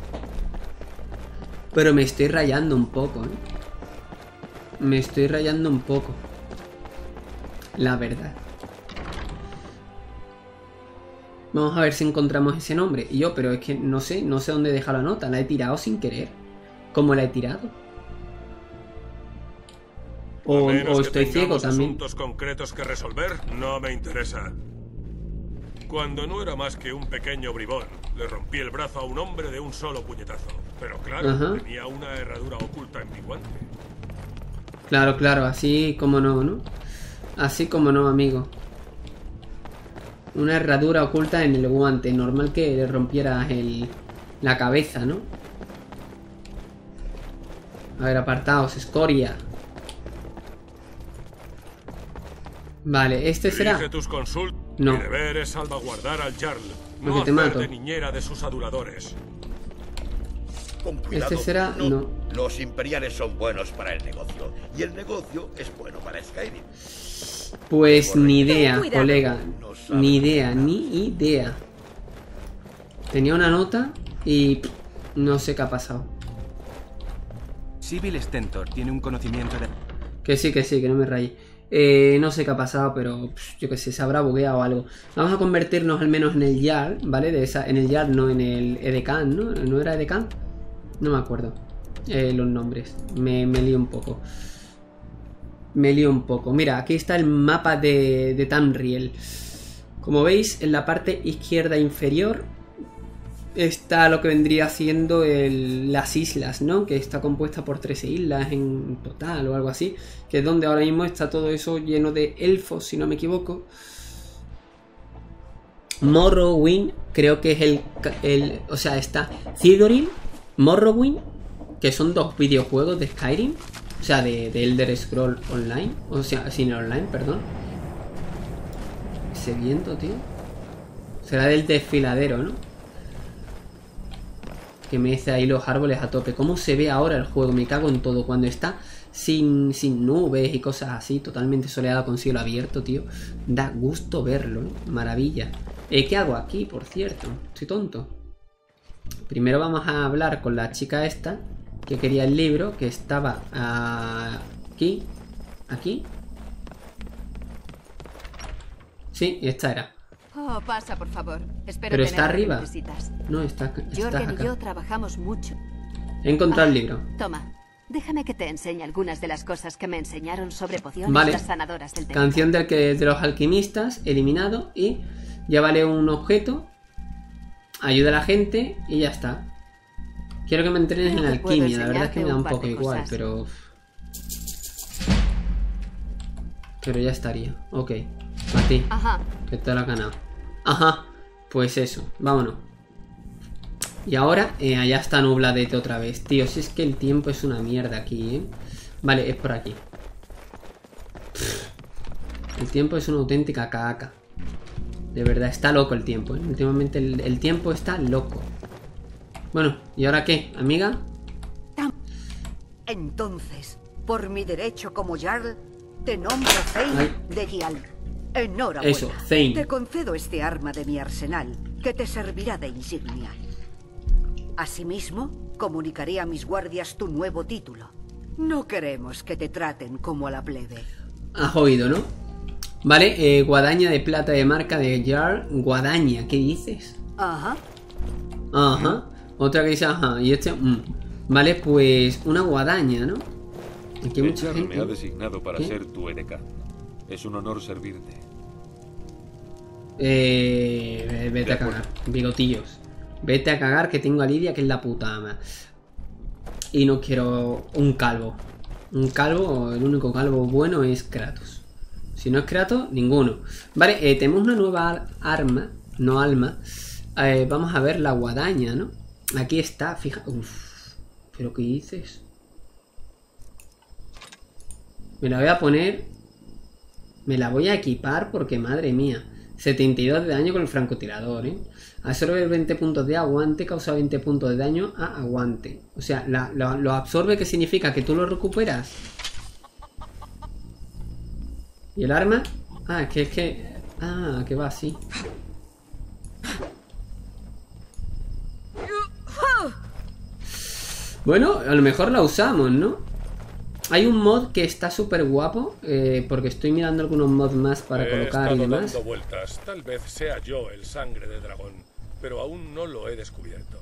Speaker 1: Pero me estoy rayando un poco, ¿eh? Me estoy rayando un poco. La verdad. Vamos a ver si encontramos ese nombre. Y yo, pero es que no sé, no sé dónde he dejado la nota. La he tirado sin querer. ¿Cómo la he tirado? O, o estoy ciego también.
Speaker 3: Asuntos concretos que resolver, no me interesa. Cuando no era más que un pequeño bribón, le rompí el brazo a un hombre de un solo puñetazo. Pero claro,
Speaker 1: Ajá.
Speaker 3: tenía una herradura oculta en mi guante.
Speaker 1: Claro, claro, así como no, ¿no? Así como no, amigo. Una herradura oculta en el guante. Normal que le rompieras el, la cabeza, ¿no? A ver, apartaos, escoria. Vale, este será.
Speaker 3: Dirige tus consultas.
Speaker 1: No.
Speaker 3: Mi deber es salvaguardar al Jarl, no
Speaker 1: Porque te
Speaker 3: hacer
Speaker 1: mato.
Speaker 3: de niñera de sus aduladores.
Speaker 15: Con cuidado.
Speaker 1: Este será... no.
Speaker 15: Los imperiales son buenos para el negocio. Y el negocio es bueno para Skyrim.
Speaker 1: Pues ni idea,
Speaker 15: Cuidado.
Speaker 1: colega.
Speaker 15: No sabe
Speaker 1: Ni idea, ni idea. Tenía una nota y pff, no sé qué ha pasado.
Speaker 17: Sybil Stentor tiene un conocimiento de...
Speaker 1: Que sí, que sí, que no me rayé. Eh, no sé qué ha pasado, pero pff, yo que sé, se habrá bugueado o algo. Vamos a convertirnos al menos en el Jarl, ¿vale? De esa, en el Jarl, no en el Edecán, ¿no? ¿No era Edecán? No me acuerdo eh, los nombres. Me, me lío un poco. Me lío un poco. Mira, aquí está el mapa de, de Tamriel. Como veis, en la parte izquierda inferior está lo que vendría siendo el, las islas, ¿no? Que está compuesta por trece islas en total o algo así. Que es donde ahora mismo está todo eso lleno de elfos, si no me equivoco. Morrowind, creo que es el... el o sea, está Thidoril, Morrowind, que son dos videojuegos de Skyrim. O sea, de, de Elder Scroll Online. O sea, sin online, perdón. Ese viento, tío. Será del desfiladero, ¿no? Que me dice ahí los árboles a tope. ¿Cómo se ve ahora el juego? Me cago en todo. Cuando está sin, sin nubes y cosas así, totalmente soleado con cielo abierto, tío. Da gusto verlo, ¿eh? Maravilla. Eh, ¿Qué hago aquí, por cierto? Estoy tonto. Primero vamos a hablar con la chica esta, que quería el libro, que estaba aquí. Aquí. Sí, esta era.
Speaker 14: Oh, pasa, por favor. Espero
Speaker 1: Pero
Speaker 14: tener
Speaker 1: está
Speaker 14: lo que
Speaker 1: arriba.
Speaker 14: necesitas.
Speaker 1: No, está, está
Speaker 14: Jorgen y
Speaker 1: acá.
Speaker 14: yo trabajamos mucho.
Speaker 1: He encontrado
Speaker 14: Ah,
Speaker 1: el libro.
Speaker 14: Toma, déjame que te enseñe algunas de las cosas que me enseñaron sobre pociones
Speaker 1: Vale.
Speaker 14: las sanadoras del templo.
Speaker 1: Canción del que, de los alquimistas, eliminado. Y llévale un objeto. Ayuda a la gente y ya está. Quiero que me entrenes
Speaker 14: Creo
Speaker 1: en
Speaker 14: que puedo
Speaker 1: alquimia. La verdad es que me da un
Speaker 14: enseñarte un
Speaker 1: poco
Speaker 14: par de
Speaker 1: igual,
Speaker 14: cosas.
Speaker 1: pero... Pero ya estaría. Ok. A ti.
Speaker 14: Ajá.
Speaker 1: Que te lo has ganado. Ajá. Pues eso. Vámonos. Y ahora, eh, allá está nubladete otra vez. Tío, si es que el tiempo es una mierda aquí, ¿eh? Vale, es por aquí. Pff. El tiempo es una auténtica caca. De verdad, está loco el tiempo, ¿eh? Últimamente el, el tiempo está loco. Bueno, ¿y ahora qué, amiga?
Speaker 10: Entonces, por mi derecho como Jarl, te nombro Thane
Speaker 1: Ay.
Speaker 10: de Gial. Enhorabuena.
Speaker 1: Eso, Thane.
Speaker 10: Te concedo este arma de mi arsenal, que te servirá de insignia. Asimismo, comunicaré a mis guardias tu nuevo título. No queremos que te traten como a la plebe.
Speaker 1: Has oído, ¿no? Vale, eh, guadaña de plata de marca de Jarl. Guadaña, ¿qué dices?
Speaker 10: Ajá.
Speaker 1: Ajá. Otra que dice ajá. Y este... mm. Vale, pues una guadaña, ¿no? Aquí hay mucha
Speaker 6: Echar
Speaker 1: gente.
Speaker 6: me ha designado para
Speaker 1: ¿Qué?
Speaker 6: ser tu edecán. Es un honor servirte.
Speaker 1: Eh, vete a cagar, bigotillos. Vete a cagar que tengo a Lidia que es la puta ama. Y no quiero un calvo. Un calvo, el único calvo bueno es Kratos. Si no es Kratos, ninguno. Vale, eh, tenemos una nueva arma, no alma. Eh, vamos a ver la guadaña, ¿no? Aquí está, fija. Uf, ¿pero qué dices? Me la voy a poner. Me la voy a equipar porque madre mía. setenta y dos de daño con el francotirador, ¿eh? Absorbe veinte puntos de aguante, causa veinte puntos de daño a aguante. O sea, la, lo, lo absorbe, que significa que tú lo recuperas. ¿Y el arma? Ah, es que es que... Ah, que va así. Bueno, a lo mejor la usamos, ¿no? Hay un mod que está súper guapo, eh, porque estoy mirando algunos mods más para
Speaker 3: He
Speaker 1: colocar y
Speaker 3: estado
Speaker 1: demás.
Speaker 3: dando vueltas. Tal vez sea yo el sangre de dragón, pero aún no lo he descubierto.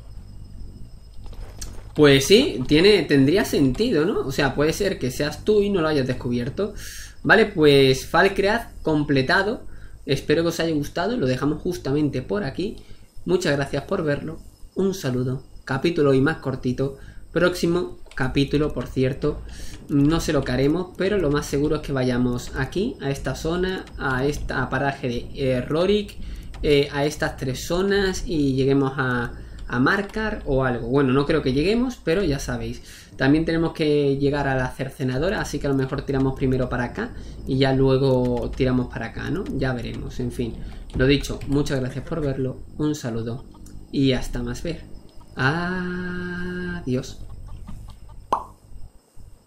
Speaker 1: Pues sí, tiene, tendría sentido, ¿no? O sea, puede ser que seas tú y no lo hayas descubierto. Vale, pues Falkreath completado. Espero que os haya gustado. Lo dejamos justamente por aquí. Muchas gracias por verlo. Un saludo. Capítulo hoy más cortito. Próximo capítulo, por cierto, no sé lo que haremos, pero lo más seguro es que vayamos aquí, a esta zona, a esta paraje de eh, Rorik, eh, a estas tres zonas y lleguemos a, a Markarth o algo. Bueno, no creo que lleguemos, pero ya sabéis. También tenemos que llegar a la cercenadora, así que a lo mejor tiramos primero para acá y ya luego tiramos para acá, ¿no? Ya veremos, en fin. Lo dicho, muchas gracias por verlo, un saludo y hasta más ver. Adiós.